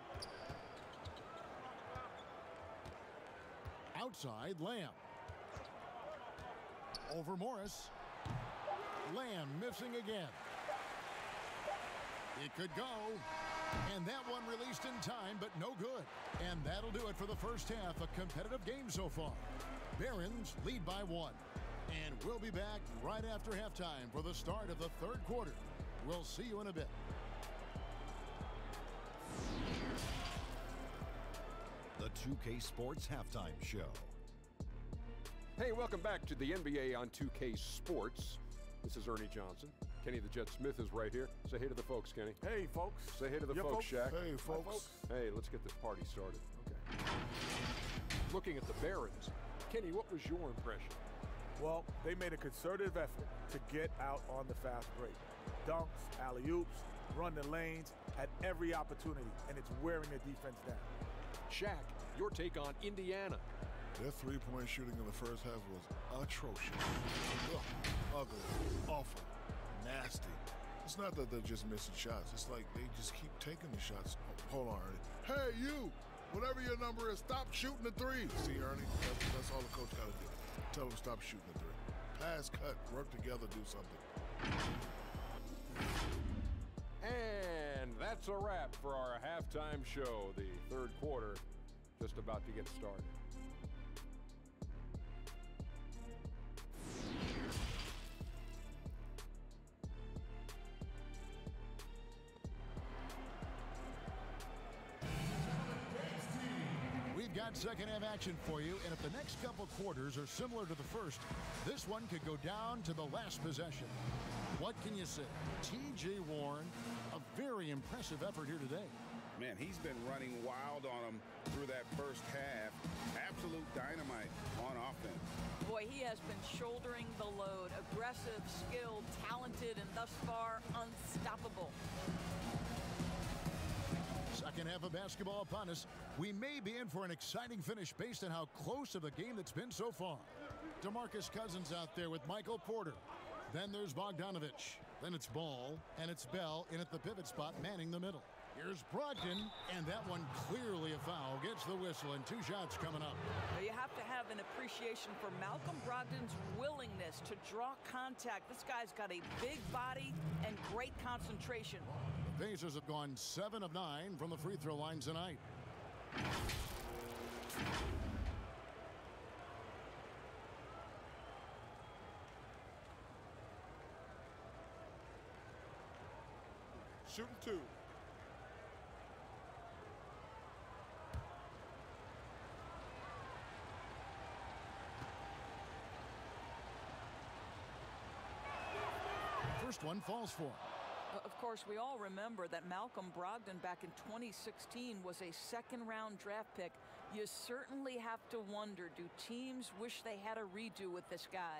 Outside, Lamb. Over Morris. Lamb missing again. It could go. And that one released in time, but no good. And that'll do it for the first half. A competitive game so far. Barons lead by one. And we'll be back right after halftime for the start of the third quarter. We'll see you in a bit. The two K Sports Halftime Show. Hey, welcome back to the N B A on two K Sports. This is Ernie Johnson. Kenny the Jet Smith is right here. Say hey to the folks, Kenny. Hey, folks. Say hey to the yeah, folks, folks, Shaq. Hey, folks. Hi, folks. Hey, let's get this party started. Okay. Looking at the Barons, Kenny, what was your impression? Well, they made a concerted effort to get out on the fast break. Dunks, alley-oops, run the lanes, had every opportunity, and it's wearing the defense down. Shaq, your take on Indiana. Their three-point shooting in the first half was atrocious. Ugh, ugly, awful, nasty. It's not that they're just missing shots. It's like they just keep taking the shots. Oh, hold on, Ernie. Hey, you! Whatever your number is, stop shooting the three. See, Ernie? That's, that's all the coach got to do. Tell him stop shooting the three. Pass, cut, work together, do something. And that's a wrap for our halftime show. The third quarter just about to get started. Got second half action for you, and if the next couple quarters are similar to the first, this one could go down to the last possession. What can you say? T J Warren, a very impressive effort here today. Man, he's been running wild on him through that first half. Absolute dynamite on offense. Boy, he has been shouldering the load. Aggressive, skilled, talented, and thus far unstoppable. Second half of basketball upon us. We may be in for an exciting finish based on how close of the game that's been so far. DeMarcus Cousins out there with Michael Porter. Then there's Bogdanovich. Then it's Ball, and it's Bell in at the pivot spot, manning the middle. Here's Brogdon, and that one clearly a foul. Gets the whistle, and two shots coming up. You have to have an appreciation for Malcolm Brogdon's willingness to draw contact. This guy's got a big body and great concentration. The Pacers have gone seven of nine from the free throw line tonight. Shooting two. First one falls for him. Of course, we all remember that Malcolm Brogdon back in twenty sixteen was a second-round draft pick. You certainly have to wonder, do teams wish they had a redo with this guy?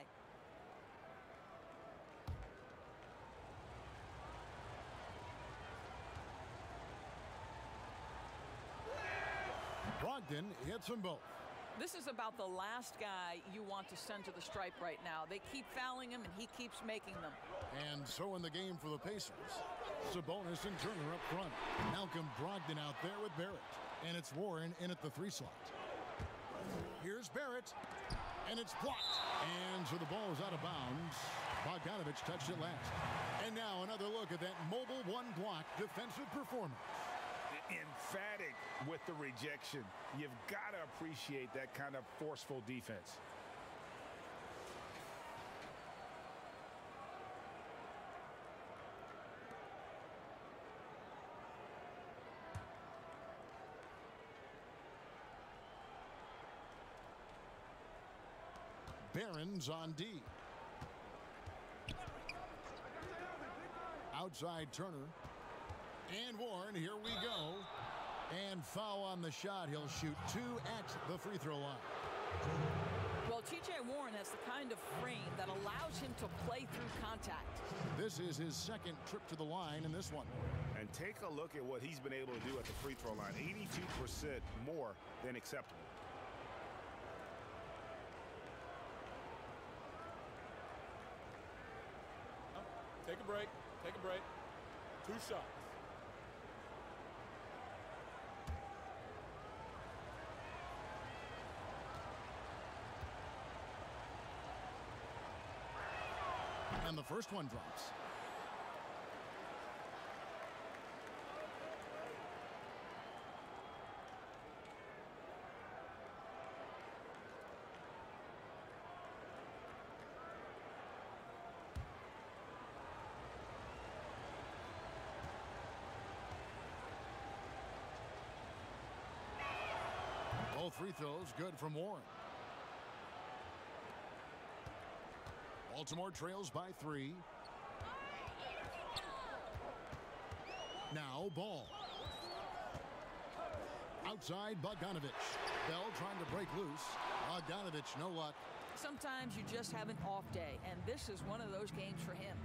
Brogdon hits them both. This is about the last guy you want to send to the stripe right now. They keep fouling him, and he keeps making them. And so in the game for the Pacers, Sabonis and Turner up front. Malcolm Brogdon out there with Barrett. And it's Warren in at the three slot. Here's Barrett. And it's blocked. And so the ball is out of bounds. Bogdanovich touched it last. And now another look at that mobile one block defensive performance. Emphatic with the rejection. You've got to appreciate that kind of forceful defense. Barron's on D. Outside Turner. And Warren, here we go. And foul on the shot. He'll shoot two at the free throw line. Well, T J Warren has the kind of frame that allows him to play through contact. This is his second trip to the line in this one. And take a look at what he's been able to do at the free throw line. eighty-two percent more than acceptable. Take a break. Take a break. Two shots. And the first one drops. Both free throws good from Warren. Baltimore trails by three. Now Ball. Outside Bogdanovich. Bell trying to break loose. Bogdanovich, no luck. Sometimes you just have an off day, and this is one of those games for him.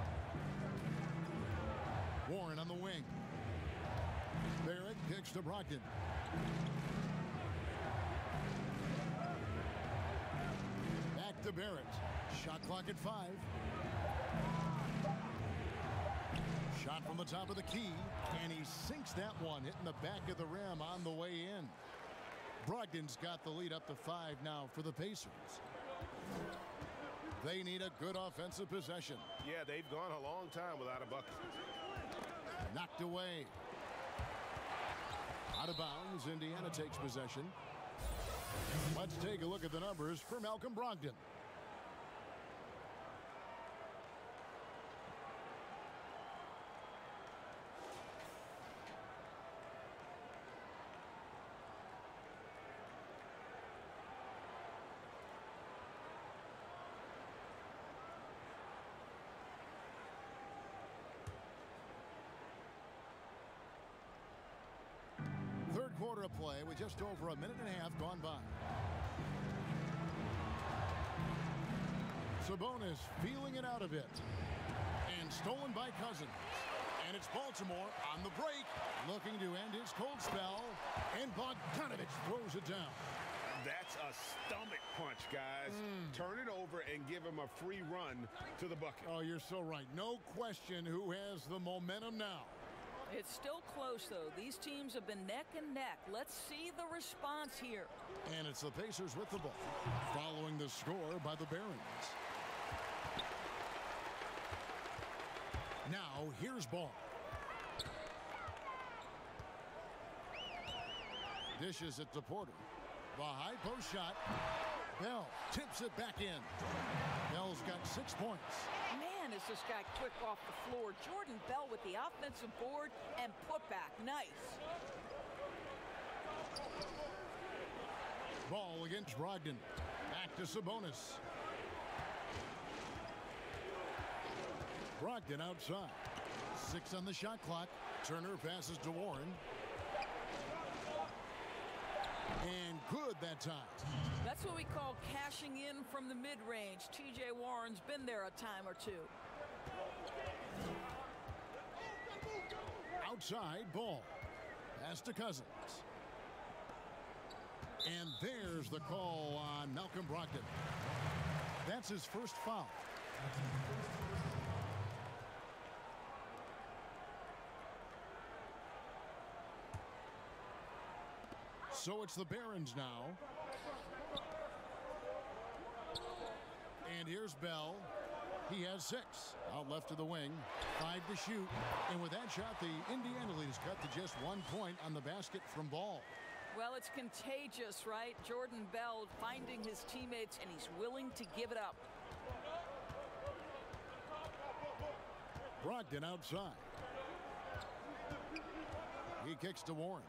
Warren on the wing. Barrett kicks to Brogdon. Back to Barrett. Shot clock at five. Shot from the top of the key, and he sinks that one, hitting the back of the rim on the way in. Brogdon's got the lead up to five now for the Pacers. They need a good offensive possession. Yeah, they've gone a long time without a bucket. Knocked away. Out of bounds, Indiana takes possession. Let's take a look at the numbers for Malcolm Brogdon. quarter of play with just over a minute and a half gone by. Sabonis feeling it out a bit. And stolen by Cousins. And it's Baltimore on the break, looking to end his cold spell. And Bogdanovich throws it down. That's a stomach punch, guys. Mm. Turn it over and give him a free run to the bucket. Oh, you're so right. No question who has the momentum now. It's still close, though. These teams have been neck and neck. Let's see the response here. And it's the Pacers with the ball, following the score by the Barons. Now, here's Ball. Dishes it to Porter. The high post shot. Bell tips it back in. Bell's got six points. Man, is this guy quick off the floor. Jordan Bell with the offensive board and putback. Nice. Ball against Brogdon. Back to Sabonis. Brogdon outside. Six on the shot clock. Turner passes to Warren. And good that time. That's what we call cashing in from the mid-range. T J Warren's been there a time or two. Outside, Ball. Pass to Cousins. And there's the call on Malcolm Brogdon. That's his first foul. So it's the Barons now. And here's Bell. He has six. Out left to the wing. Five to shoot. And with that shot, the Indiana lead is cut to just one point on the basket from Ball. Well, it's contagious, right? Jordan Bell finding his teammates, and he's willing to give it up. Brogdon outside. He kicks to Warren.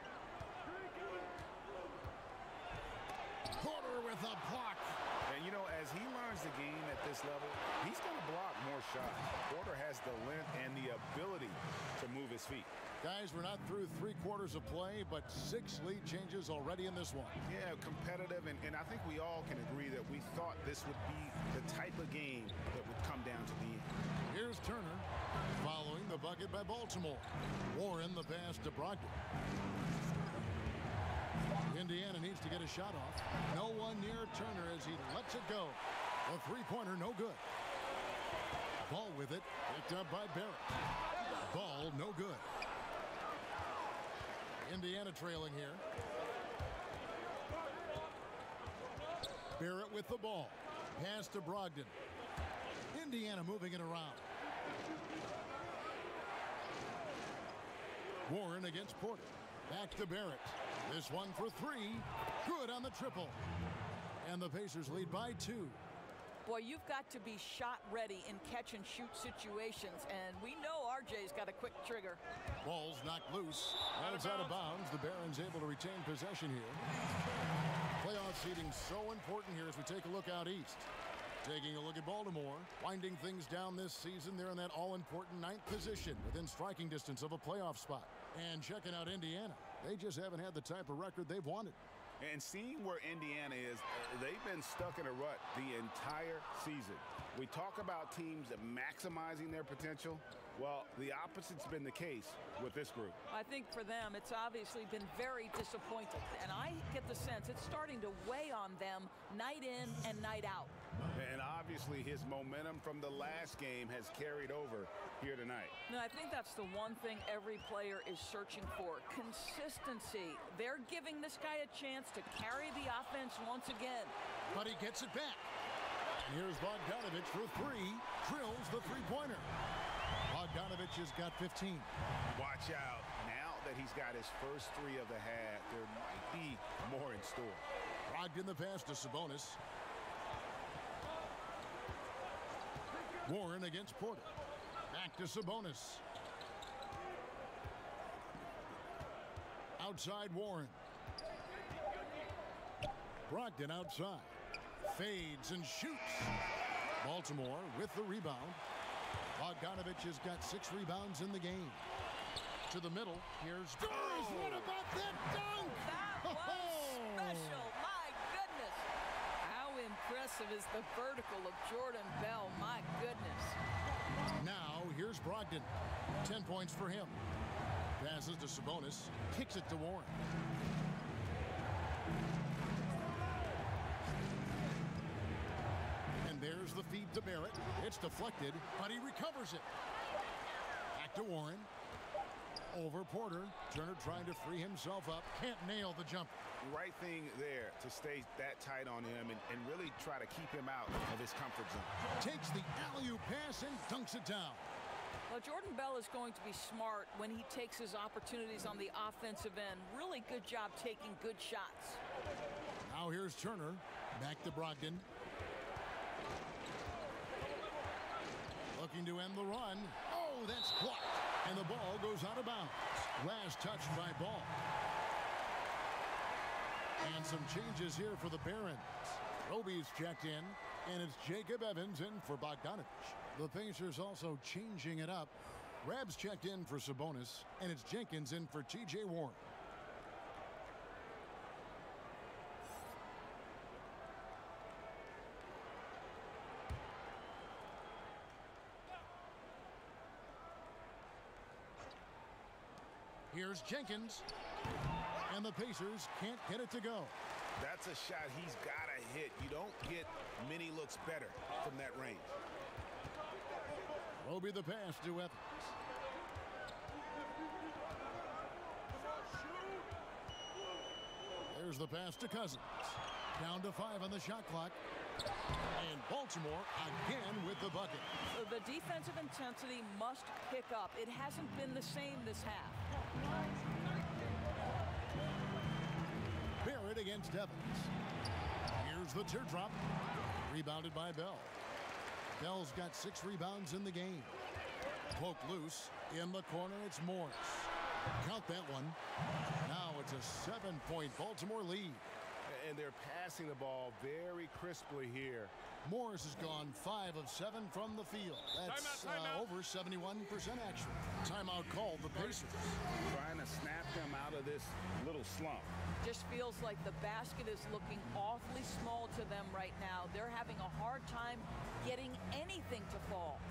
Porter with a block. And, you know, as he learns the game at this level, he's going to block more shots. Porter has the length and the ability to move his feet. Guys, we're not through three quarters of play, but six lead changes already in this one. Yeah, competitive, and, and I think we all can agree that we thought this would be the type of game that would come down to the end. Here's Turner, following the bucket by Baltimore. Warren the pass to Brogdon. Indiana needs to get a shot off. No one near Turner as he lets it go. A three-pointer, no good. Ball with it, picked up by Barrett. Ball, no good. Indiana trailing here. Barrett with the ball. Pass to Brogdon. Indiana moving it around. Warren against Porter. Back to Barrett. This one for three. Good on the triple. And the Pacers lead by two. Boy, you've got to be shot ready in catch and shoot situations, and we know R J's got a quick trigger. Ball's knocked loose. And it's out of bounds. The Barons able to retain possession here. Playoff seeding so important here as we take a look out east. Taking a look at Baltimore, winding things down this season. They're in that all-important ninth position within striking distance of a playoff spot. And checking out Indiana. They just haven't had the type of record they've wanted. And seeing where Indiana is, they've been stuck in a rut the entire season. We talk about teams maximizing their potential. Well, the opposite's been the case with this group. I think for them, it's obviously been very disappointing. And I get the sense it's starting to weigh on them night in and night out. And obviously his momentum from the last game has carried over here tonight. No, I think that's the one thing every player is searching for. Consistency. They're giving this guy a chance to carry the offense once again. But he gets it back. And here's Bogdanovich for three. Drills the three-pointer. Bogdanovich has got fifteen. Watch out. Now that he's got his first three of the half, there might be more in store. Brogdon the pass to Sabonis. Warren against Porter. Back to Sabonis. Outside Warren. Brogdon outside. Fades and shoots. Baltimore with the rebound. Bogdanovich has got six rebounds in the game. To the middle. Here's Doris. Oh. What about that dunk? That was special. My goodness. How impressive is the vertical of Jordan Bell? My goodness. Now, here's Brogdon. Ten points for him. Passes to Sabonis. Kicks it to Warren. And there's the feed to Barrett. It's deflected, but he recovers it. Back to Warren. Over Porter. Turner trying to free himself up. Can't nail the jumper. Right thing there to stay that tight on him and, and really try to keep him out of his comfort zone. Takes the alley-oop pass and dunks it down. Well, Jordan Bell is going to be smart when he takes his opportunities on the offensive end. Really good job taking good shots. Now here's Turner. Back to Brogdon. Looking to end the run. Oh, that's blocked. And the ball goes out of bounds. Last touch by Ball. And some changes here for the Barons. Roby's checked in, and it's Jacob Evans in for Bogdanovich. The Pacers also changing it up. Rab's checked in for Sabonis, and it's Jenkins in for T J Warren. Here's Jenkins. And the Pacers can't get it to go. That's a shot he's got to hit. You don't get many looks better from that range. Roby the pass to Evans. There's the pass to Cousins. Down to five on the shot clock. And Baltimore again with the bucket. So the defensive intensity must pick up. It hasn't been the same this half. Barrett against Evans. Here's the teardrop. Rebounded by Bell. Bell's got six rebounds in the game. Poke loose. In the corner, it's Morris. Count that one. Now it's a seven-point Baltimore lead. And they're passing the ball very crisply here. Morris has gone five of seven from the field. That's time out, time uh, out. over seventy-one percent action. Timeout called the Pacers. Trying to snap them out of this little slump. Just feels like the basket is looking awfully small to them right now. They're having a hard time getting anything to fall.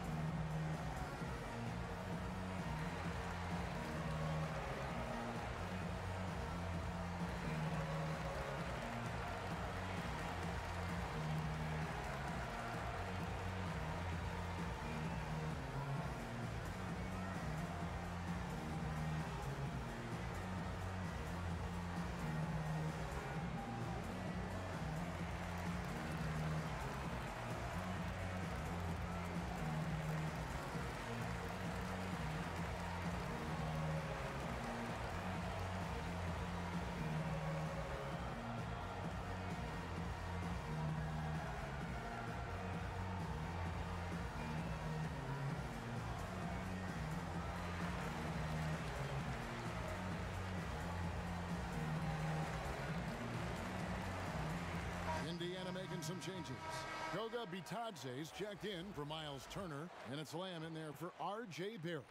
Indiana making some changes. Goga Bitadze's checked in for Miles Turner, and it's Lamb in there for R J Barrett.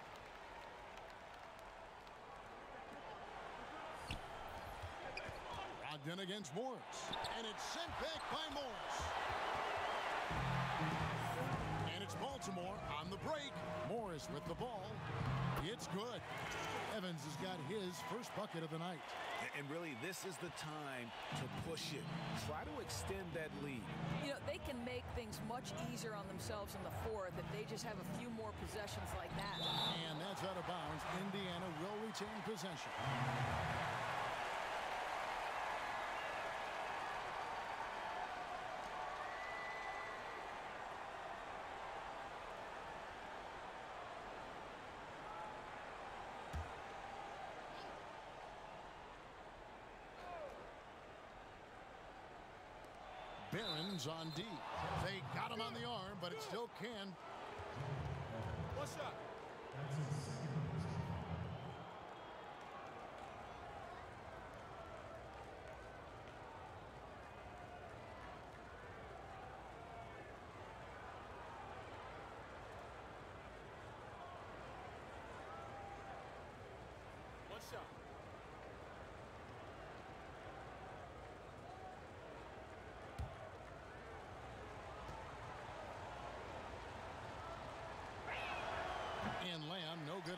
Brogdon against Morris, and it's sent back by Morris. And it's Baltimore on the break. Morris with the ball. It's good. Evans has got his first bucket of the night. And really, this is the time to push it. Try to extend that lead. You know, they can make things much easier on themselves in the fourth if they just have a few more possessions like that. And that's out of bounds. Indiana will retain possession. Barons on D. They got him on the arm, but it still can. What's up?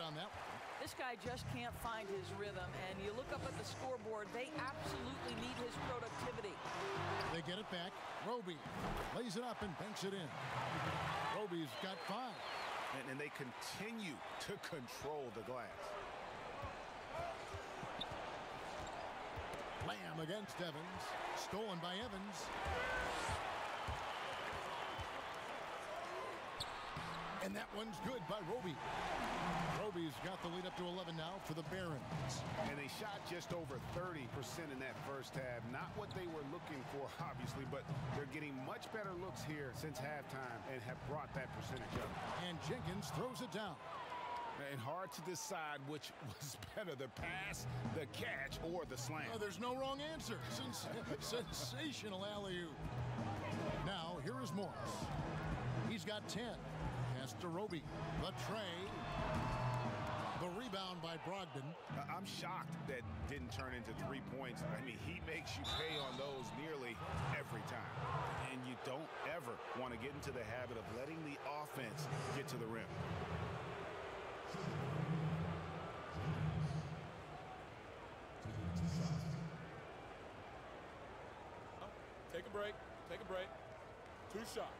on that one. This guy just can't find his rhythm, and you look up at the scoreboard, they absolutely need his productivity. They get it back. Roby lays it up and banks it in. Roby's got five. And, and they continue to control the glass. Lamb against Evans. Stolen by Evans. And that one's good by Roby. Roby's got the lead up to eleven now for the Barons. And they shot just over thirty percent in that first half. Not what they were looking for, obviously, but they're getting much better looks here since halftime and have brought that percentage up. And Jenkins throws it down. And hard to decide which was better, the pass, the catch, or the slam. Oh, there's no wrong answer. Sens sensational alley-oop. Now, here is Morris. He's got ten. Pass to Roby. The tray. The rebound by Brogdon. Uh, I'm shocked that didn't turn into three points. I mean, he makes you pay on those nearly every time. And you don't ever want to get into the habit of letting the offense get to the rim. Take a break. Take a break. Two shots.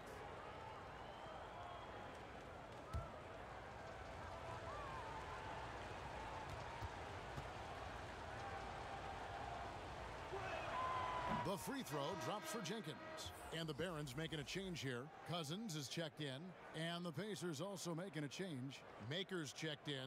The free throw drops for Jenkins. And the Barons making a change here. Cousins is checked in. And the Pacers also making a change. Makers checked in.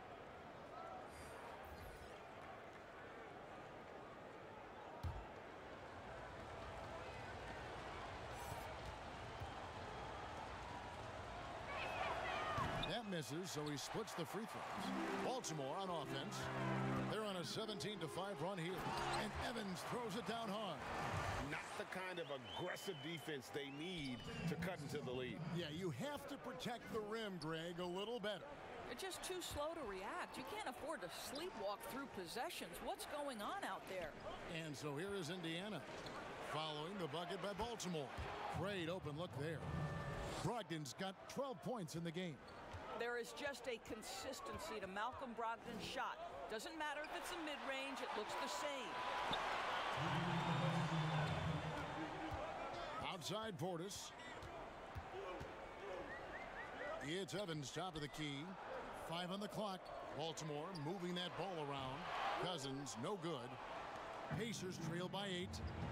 That misses, so he splits the free throws. Baltimore on offense. They're on a seventeen to five run here. And Evans throws it down hard. Not the kind of aggressive defense they need to cut into the lead. Yeah, you have to protect the rim, Greg, a little better. They're just too slow to react. You can't afford to sleepwalk through possessions. What's going on out there? And so here is Indiana. Following the bucket by Baltimore. Great open look there. Brogdon's got twelve points in the game. There is just a consistency to Malcolm Brogdon's shot. Doesn't matter if it's a mid-range, it looks the same. Outside Portis. It's Evans, top of the key. Five on the clock. Baltimore moving that ball around. Cousins, no good. Pacers trail by eight.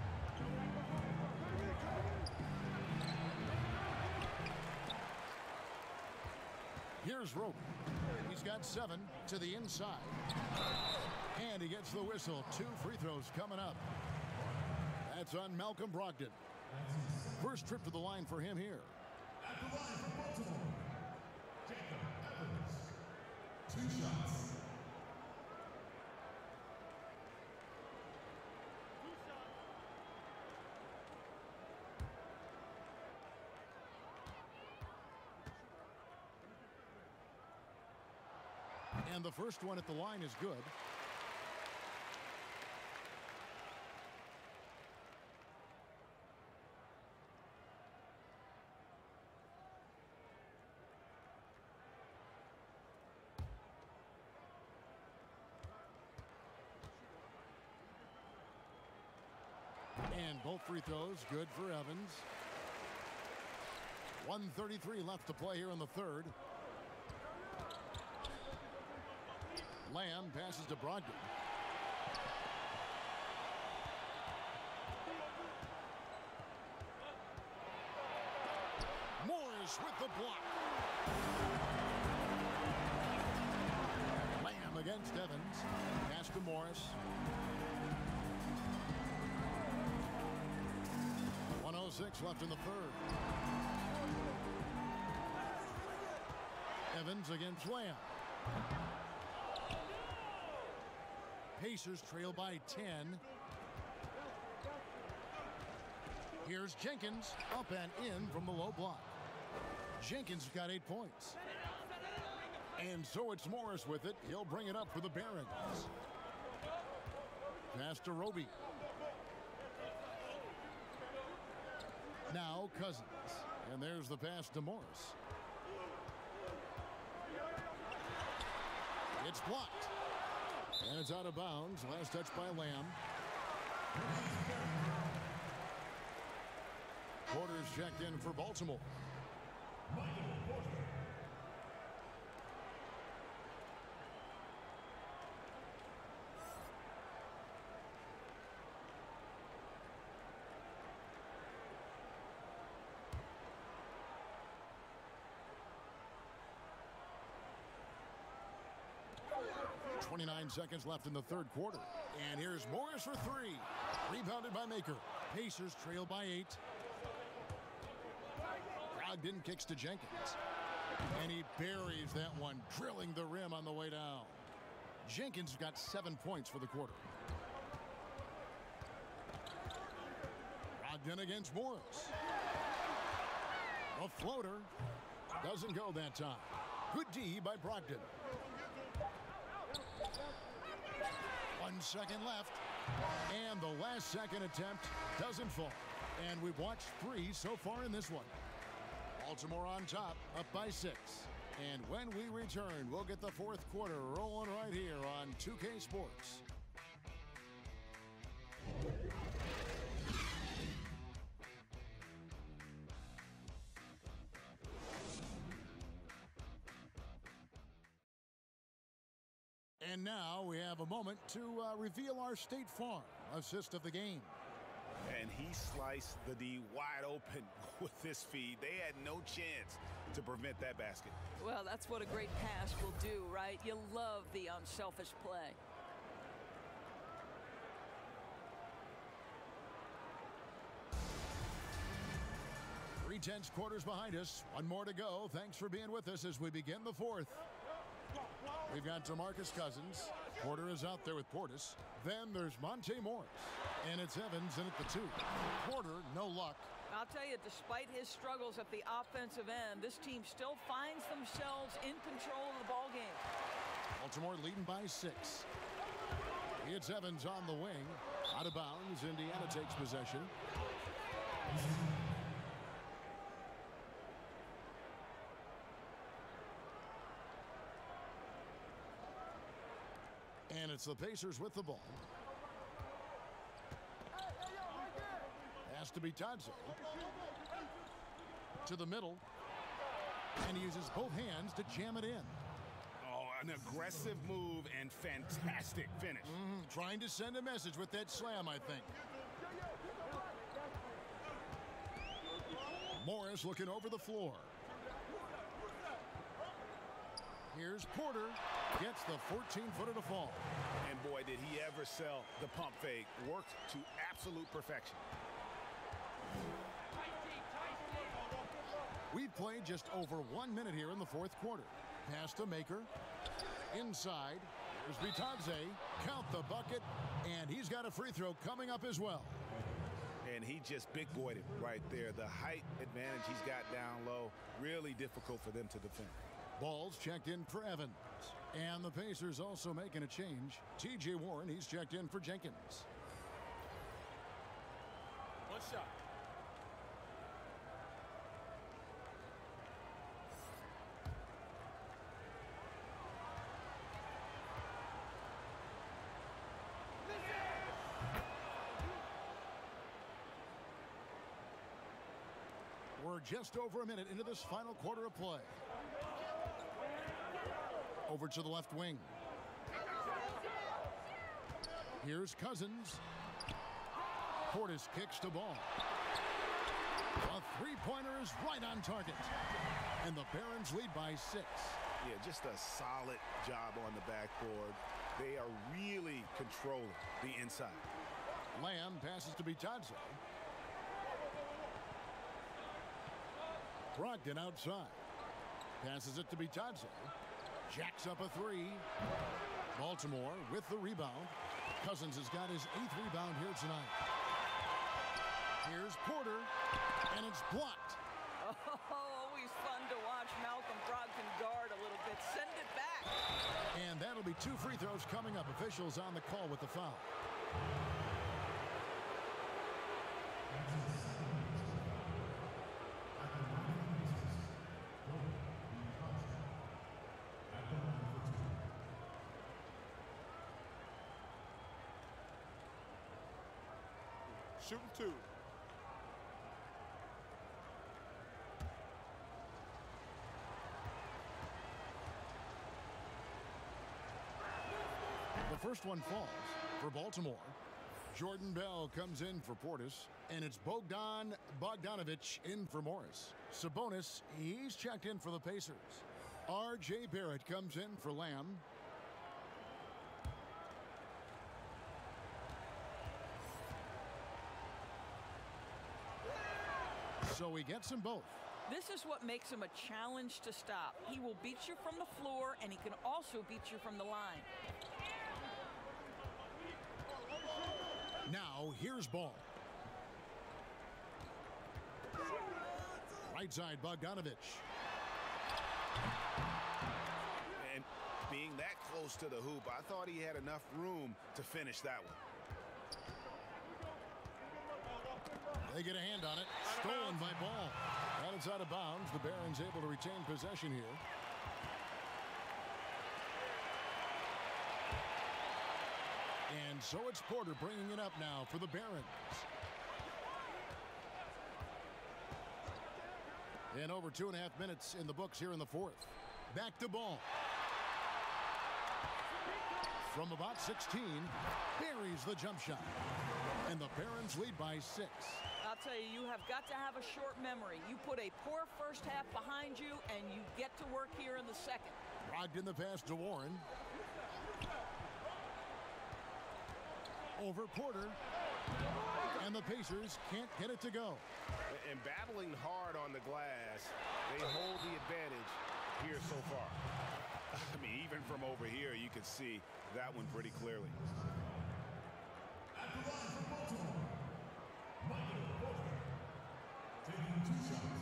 Here's Roby. He's got seven to the inside. And he gets the whistle. Two free throws coming up. That's on Malcolm Brogdon. First trip to the line for him here. At the line for Baltimore, Jacob Evans. Two shots. And the first one at the line is good. And both free throws good for Evans. one thirty-three left to play here in the third. Lamb passes to Brogdon. Morris with the block. Lamb against Evans. Pass to Morris. one oh six left in the third. Evans against Lamb. Pacers trail by ten. Here's Jenkins up and in from the low block. Jenkins got eight points. And so it's Morris with it. He'll bring it up for the Barons. Pass to Roby. Now Cousins. And there's the pass to Morris. It's blocked. And it's out of bounds. Last touch by Lamb. Porter's checked in for Baltimore. twenty-nine seconds left in the third quarter. And here's Morris for three. Rebounded by Maker. Pacers trail by eight. Brogdon kicks to Jenkins. And he buries that one, drilling the rim on the way down. Jenkins got seven points for the quarter. Brogdon against Morris. A floater. Doesn't go that time. Good D by Brogdon. One second left. And the last second attempt doesn't fall. And we've watched three so far in this one. Baltimore on top, up by six. And when we return, we'll get the fourth quarter rolling right here on two K Sports. And now we have a moment to uh, reveal our State Farm assist of the game. And he sliced the D wide open with this feed. They had no chance to prevent that basket. Well, that's what a great pass will do, right? You love the unselfish play. Three tenths quarters behind us. One more to go. Thanks for being with us as we begin the fourth. We've got DeMarcus Cousins. Porter is out there with Portis. Then there's Monte Morris. And it's Evans in at the two. Porter, no luck. I'll tell you, despite his struggles at the offensive end, this team still finds themselves in control of the ball game. Baltimore leading by six. It's Evans on the wing. Out of bounds. Indiana takes possession. And it's the Pacers with the ball. Has to be Tadze. To the middle. And he uses both hands to jam it in. Oh, an aggressive move and fantastic finish. Mm-hmm. Trying to send a message with that slam, I think. Morris looking over the floor. Here's Porter. Gets the fourteen-footer to fall. And boy, did he ever sell the pump fake. Worked to absolute perfection. We've played just over one minute here in the fourth quarter. Pass to Maker. Inside. There's Bitadze. Count the bucket. And he's got a free throw coming up as well. And he just big boyed it right there. The height advantage he's got down low. Really difficult for them to defend. Ball's checked in for Evans. And the Pacers also making a change. T J Warren, he's checked in for Jenkins. One shot. We're just over a minute into this final quarter of play. Over to the left wing. Here's Cousins. Portis kicks to ball. A three-pointer is right on target. And the Barons lead by six. Yeah, just a solid job on the backboard. They are really controlling the inside. Lamb passes to Bitadze. Brogdon outside. Passes it to Bitadze. Jacks up a three. Baltimore with the rebound. Cousins has got his eighth rebound here tonight. Here's Porter, and it's blocked. Oh, always fun to watch Malcolm Brogdon guard a little bit. Send it back. And that'll be two free throws coming up. Officials on the call with the foul. shooting two. The first one falls for Baltimore. Jordan Bell comes in for Portis, and it's Bogdan Bogdanovic in for Morris. Sabonis, he's checked in for the Pacers. R J Barrett comes in for Lamb. So he gets them both. This is what makes him a challenge to stop. He will beat you from the floor, and he can also beat you from the line. Now, here's Ball. Right side, Bogdanovic. And being that close to the hoop, I thought he had enough room to finish that one. They get a hand on it. Stolen by Ball. And it's out of bounds. The Barons able to retain possession here. And so it's Porter bringing it up now for the Barons. And over two and a half minutes in the books here in the fourth. Back to Ball. From about sixteen, buries the jump shot. And the Barons lead by six. I'll tell you, you have got to have a short memory. You put a poor first half behind you, and you get to work here in the second. Brogdon the pass to Warren. Over Porter. And the Pacers can't get it to go. And battling hard on the glass, they hold the advantage here so far. I mean, even from over here, you can see that one pretty clearly. At the line from Baltimore, Michael Porter, taking two shots.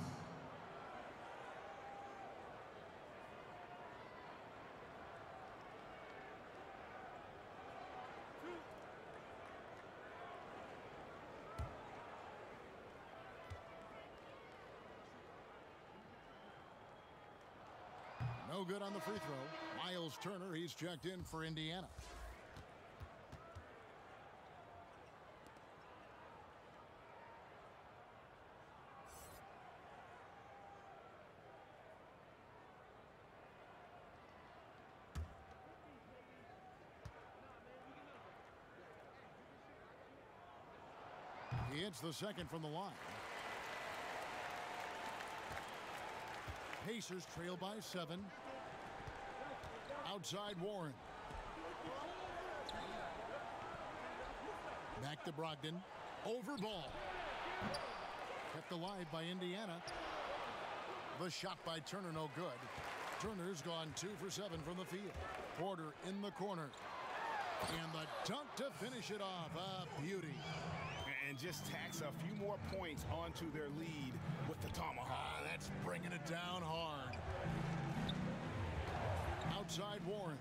No good on the free throw. Miles Turner, he's checked in for Indiana. He hits the second from the line. Pacers trail by seven. Outside Warren. Back to Brogdon. Over Ball. Kept alive by Indiana. The shot by Turner no good. Turner's gone two for seven from the field. Porter in the corner. And the dunk to finish it off. A beauty. And just tacks a few more points onto their lead with the tomahawk. Ah, that's bringing it down hard. Outside Warren.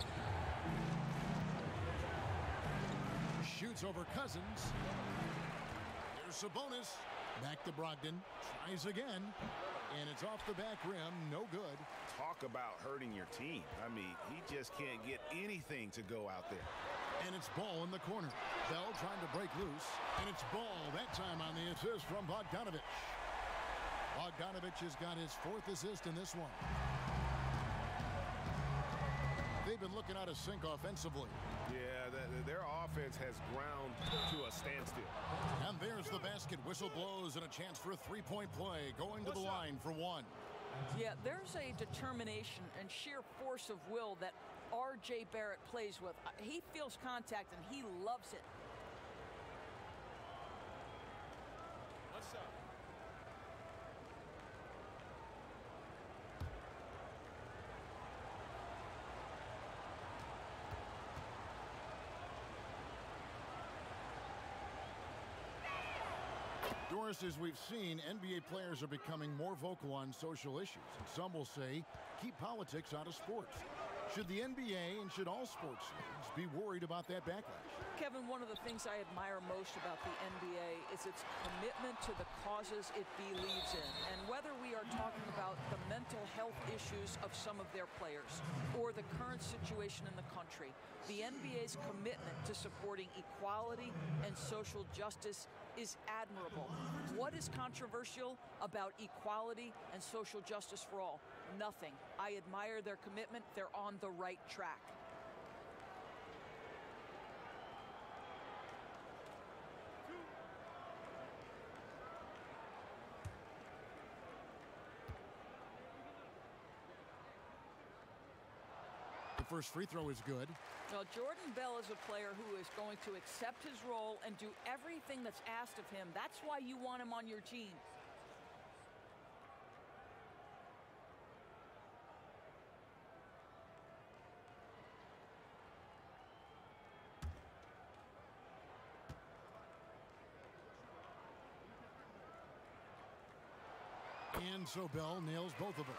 Shoots over Cousins. Here's Sabonis. Back to Brogdon. Tries again. And it's off the back rim. No good. Talk about hurting your team. I mean, he just can't get anything to go out there. And it's Ball in the corner. Bell trying to break loose. And it's Ball that time on the assist from Bogdanovic. Bogdanovic has got his fourth assist in this one. They've been looking out of sync offensively. Yeah, the, the, their offense has ground to a standstill. And there's the basket. Whistle blows and a chance for a three-point play. Going to the line for one. Yeah, there's a determination and sheer force of will that R J Barrett plays with. He feels contact and he loves it. What's up? Doris, as we've seen, N B A players are becoming more vocal on social issues. And some will say, keep politics out of sports. Should the N B A and should all sports leagues be worried about that backlash? Kevin, one of the things I admire most about the N B A is its commitment to the causes it believes in. And whether we are talking about the mental health issues of some of their players or the current situation in the country, the N B A's commitment to supporting equality and social justice is admirable. What is controversial about equality and social justice for all? Nothing. I admire their commitment. They're on the right track. The first free throw is good. Well, Jordan Bell is a player who is going to accept his role and do everything that's asked of him. That's why you want him on your team. And so Bell nails both of them.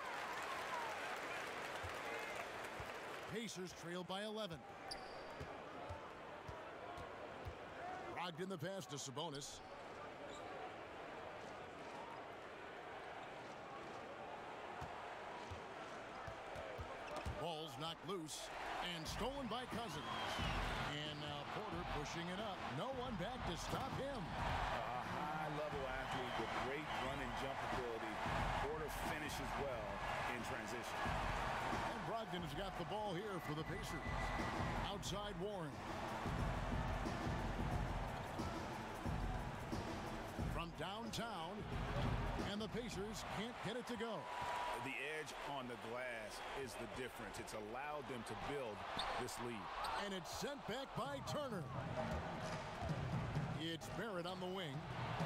Pacers trail by eleven. Brogdon the pass to Sabonis. Ball's knocked loose and stolen by Cousins. And now Porter pushing it up. No one back to stop him. A high-level athlete with great run and jump ability. Porter finishes well in transition. And Brogdon has got the ball here for the Pacers. Outside Warren. From downtown, and the Pacers can't get it to go. The edge on the glass is the difference. It's allowed them to build this lead. And it's sent back by Turner. It's Barrett on the wing.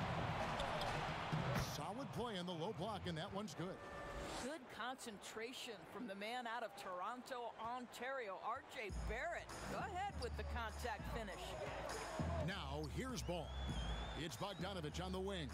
Solid play in the low block, and that one's good. Good concentration from the man out of Toronto, Ontario, R J Barrett. Go ahead with the contact finish. Now, here's Ball. It's Bogdanovich on the wing.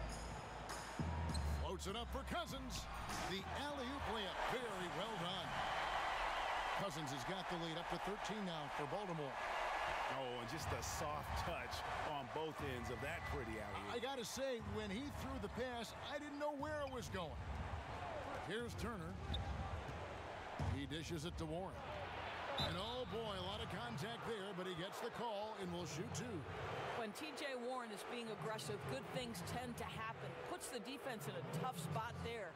Floats it up for Cousins. The alley-oop layup, very well done. Cousins has got the lead up to thirteen now for Baltimore. Oh, and just a soft touch on both ends of that pretty alley-oop. I gotta say, when he threw the pass, I didn't know where it was going. Here's Turner. He dishes it to Warren. And oh boy, a lot of contact there, but he gets the call and will shoot two. When T J Warren is being aggressive, good things tend to happen. Puts the defense in a tough spot there.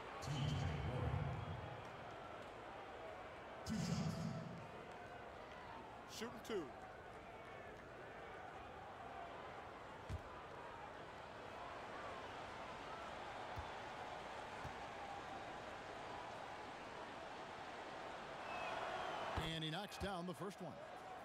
Shooting two. And he knocks down the first one.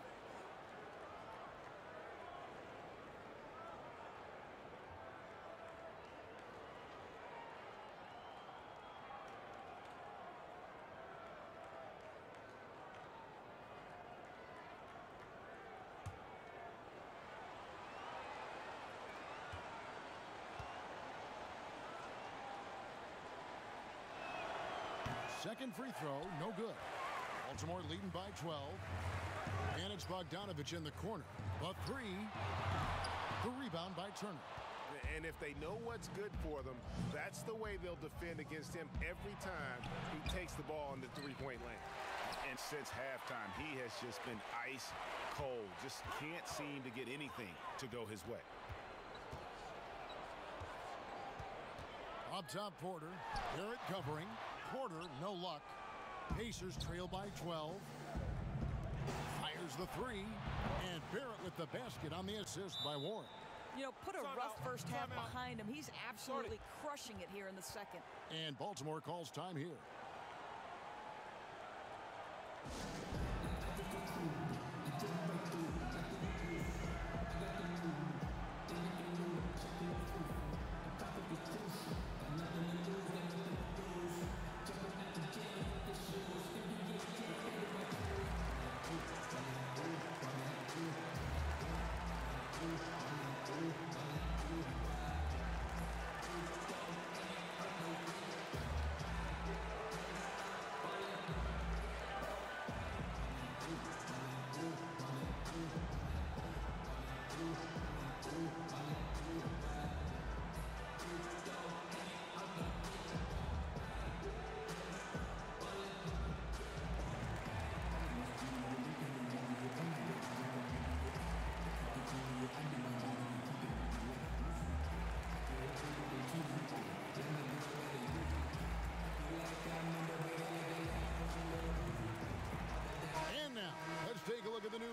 Second free throw, no good. Baltimore leading by twelve. And it's Bogdanovich in the corner. But three, the rebound by Turner. And if they know what's good for them, that's the way they'll defend against him every time he takes the ball in the three-point lane. And since halftime, he has just been ice cold. Just can't seem to get anything to go his way. Up top, Porter. Barrett covering. Porter, no luck. Pacers trail by twelve. Fires the three. And Barrett with the basket on the assist by Warren. You know, put a Time rough out. first half Time out. behind him. He's absolutely crushing it here in the second. And Baltimore calls time here.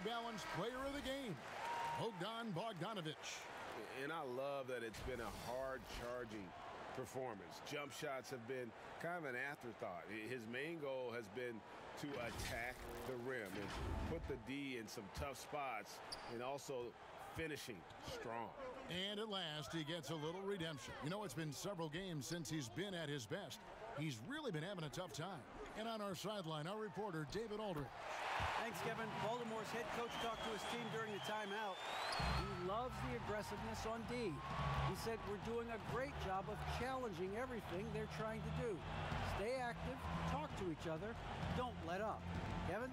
balanced player of the game, Bogdan Bogdanović. And I love that it's been a hard-charging performance. Jump shots have been kind of an afterthought. His main goal has been to attack the rim and put the D in some tough spots, and also finishing strong. And at last, he gets a little redemption. You know, it's been several games since he's been at his best. He's really been having a tough time. And on our sideline, our reporter, David Aldridge. Thanks, Kevin. Baltimore's head coach talked to his team during the timeout. He loves the aggressiveness on D. He said, we're doing a great job of challenging everything they're trying to do. Stay active, talk to each other, don't let up. Kevin?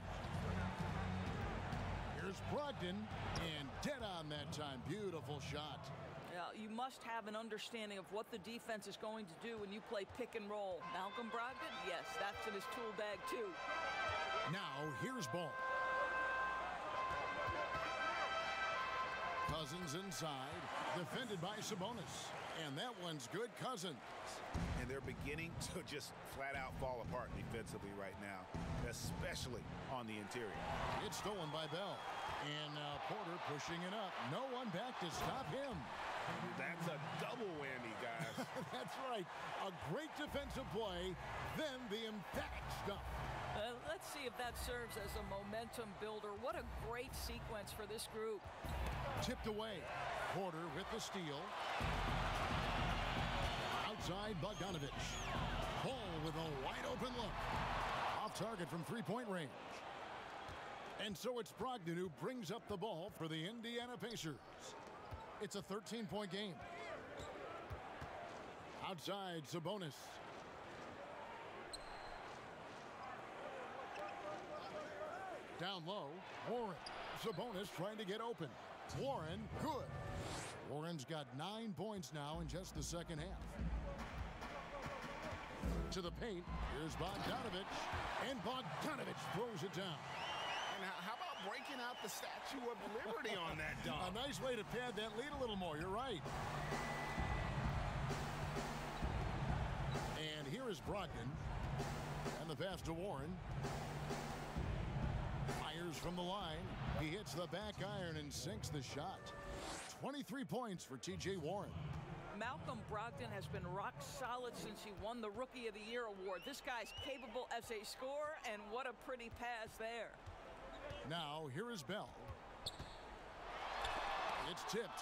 Here's Brogdon, and dead on that time. Beautiful shot. Yeah, you must have an understanding of what the defense is going to do when you play pick and roll. Malcolm Brogdon? Yes, that's in his tool bag, too. Now, here's Ball. Cousins inside, defended by Sabonis. And that one's good, Cousins. And they're beginning to just flat out fall apart defensively right now, especially on the interior. It's stolen by Bell. And now Porter pushing it up. No one back to stop him. That's a double whammy, guys. That's right. A great defensive play, then the emphatic stuff. Uh, let's see if that serves as a momentum builder. What a great sequence for this group. Tipped away. Porter with the steal. Outside Bogdanović. Ball with a wide open look. Off target from three-point range. And so it's Brogdon who brings up the ball for the Indiana Pacers. It's a thirteen-point game. Outside Sabonis. Down low, Warren. Sabonis trying to get open. Warren, good. Warren's got nine points now in just the second half. To the paint, here's Bogdanović, and Bogdanović throws it down. And how about breaking out the Statue of Liberty on that dunk? A nice way to pad that lead a little more, you're right. And here is Brogdon, and the pass to Warren. Fires from the line. He hits the back iron and sinks the shot. twenty-three points for T J Warren. Malcolm Brogdon has been rock solid since he won the Rookie of the Year award. This guy's capable as a scorer, and what a pretty pass there. Now, here is Bell. It's tipped.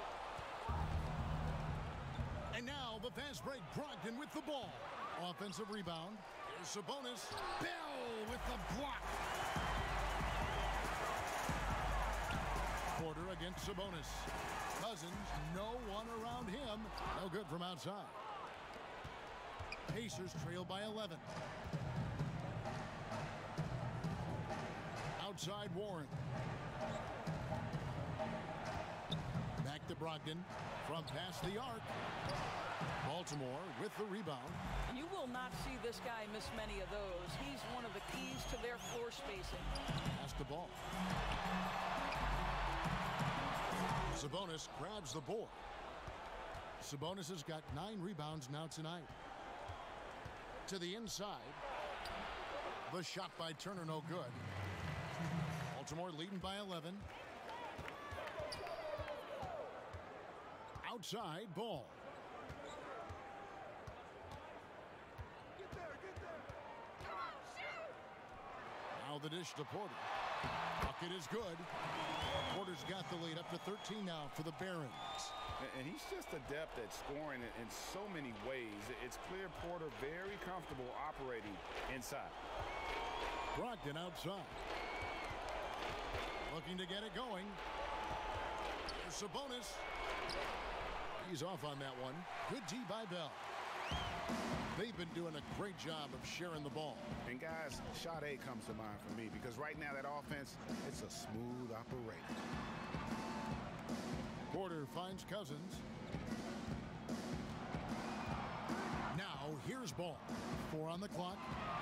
And now, the fast break. Brogdon with the ball. Offensive rebound. Here's Sabonis. Bell with the block. Porter against Sabonis. Cousins, no one around him. No good from outside. Pacers trail by eleven. Outside Warren. Back to Brogdon from past the arc. Baltimore with the rebound. You will not see this guy miss many of those. He's one of the keys to their floor spacing. Pass the ball. Sabonis grabs the board. Sabonis has got nine rebounds now tonight. To the inside. The shot by Turner, no good. Baltimore leading by eleven. Outside Ball. Now the dish to Porter. Bucket is good. Porter's got the lead up to thirteen now for the Barons. And he's just adept at scoring in so many ways. It's clear Porter very comfortable operating inside. Brogdon outside. Looking to get it going. There's Sabonis. He's off on that one. Good D by Bell. They've been doing a great job of sharing the ball. And guys, shot A comes to mind for me because right now that offense, it's a smooth operation. Porter finds Cousins. Now here's Ball. Four on the clock.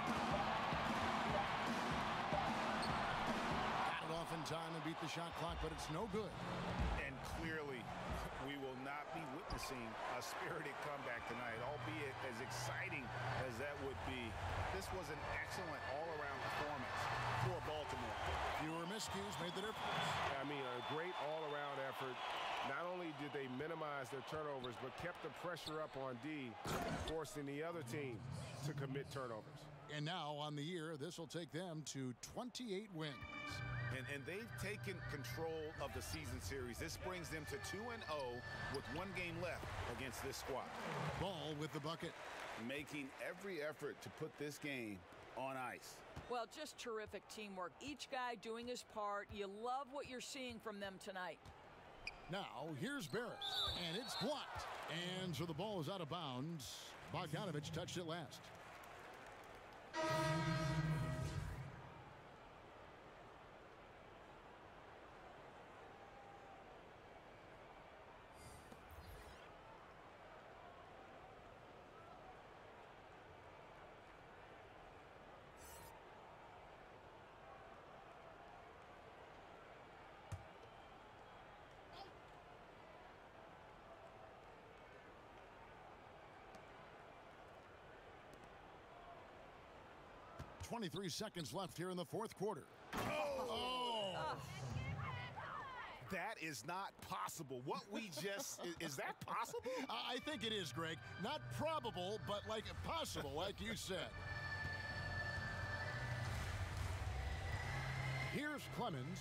Got it off in time and beat the shot clock, but it's no good. And clearly, we will not be witnessing a spirited comeback tonight, albeit as exciting as that would be. This was an excellent all-around performance for Baltimore. Fewer miscues made the difference. I mean, a great all-around effort. Not only did they minimize their turnovers, but kept the pressure up on D, forcing the other team to commit turnovers. And now on the year, this will take them to twenty-eight wins. And, and they've taken control of the season series. This brings them to two and oh with one game left against this squad. Ball with the bucket. Making every effort to put this game on ice. Well, just terrific teamwork. Each guy doing his part. You love what you're seeing from them tonight. Now, here's Barrett, and it's blocked. And so the ball is out of bounds. Bogdanovich touched it last. twenty-three seconds left here in the fourth quarter. Oh! Oh. That is not possible. What we just, is, is that possible? I think it is, Greg. Not probable, but like possible, like you said. Here's Clemens.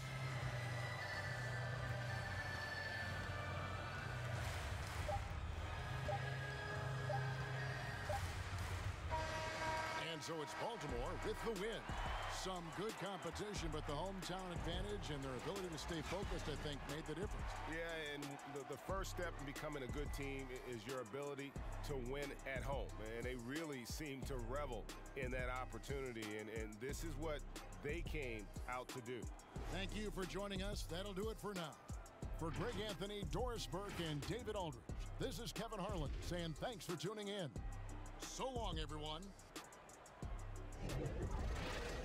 And so it's Baltimore with the win. Some good competition, but the hometown advantage and their ability to stay focused, I think, made the difference. Yeah, and the, the first step in becoming a good team is your ability to win at home. And they really seem to revel in that opportunity, and, and this is what they came out to do. Thank you for joining us. That'll do it for now. For Greg Anthony, Doris Burke, and David Aldridge, this is Kevin Harlan saying thanks for tuning in. So long, everyone.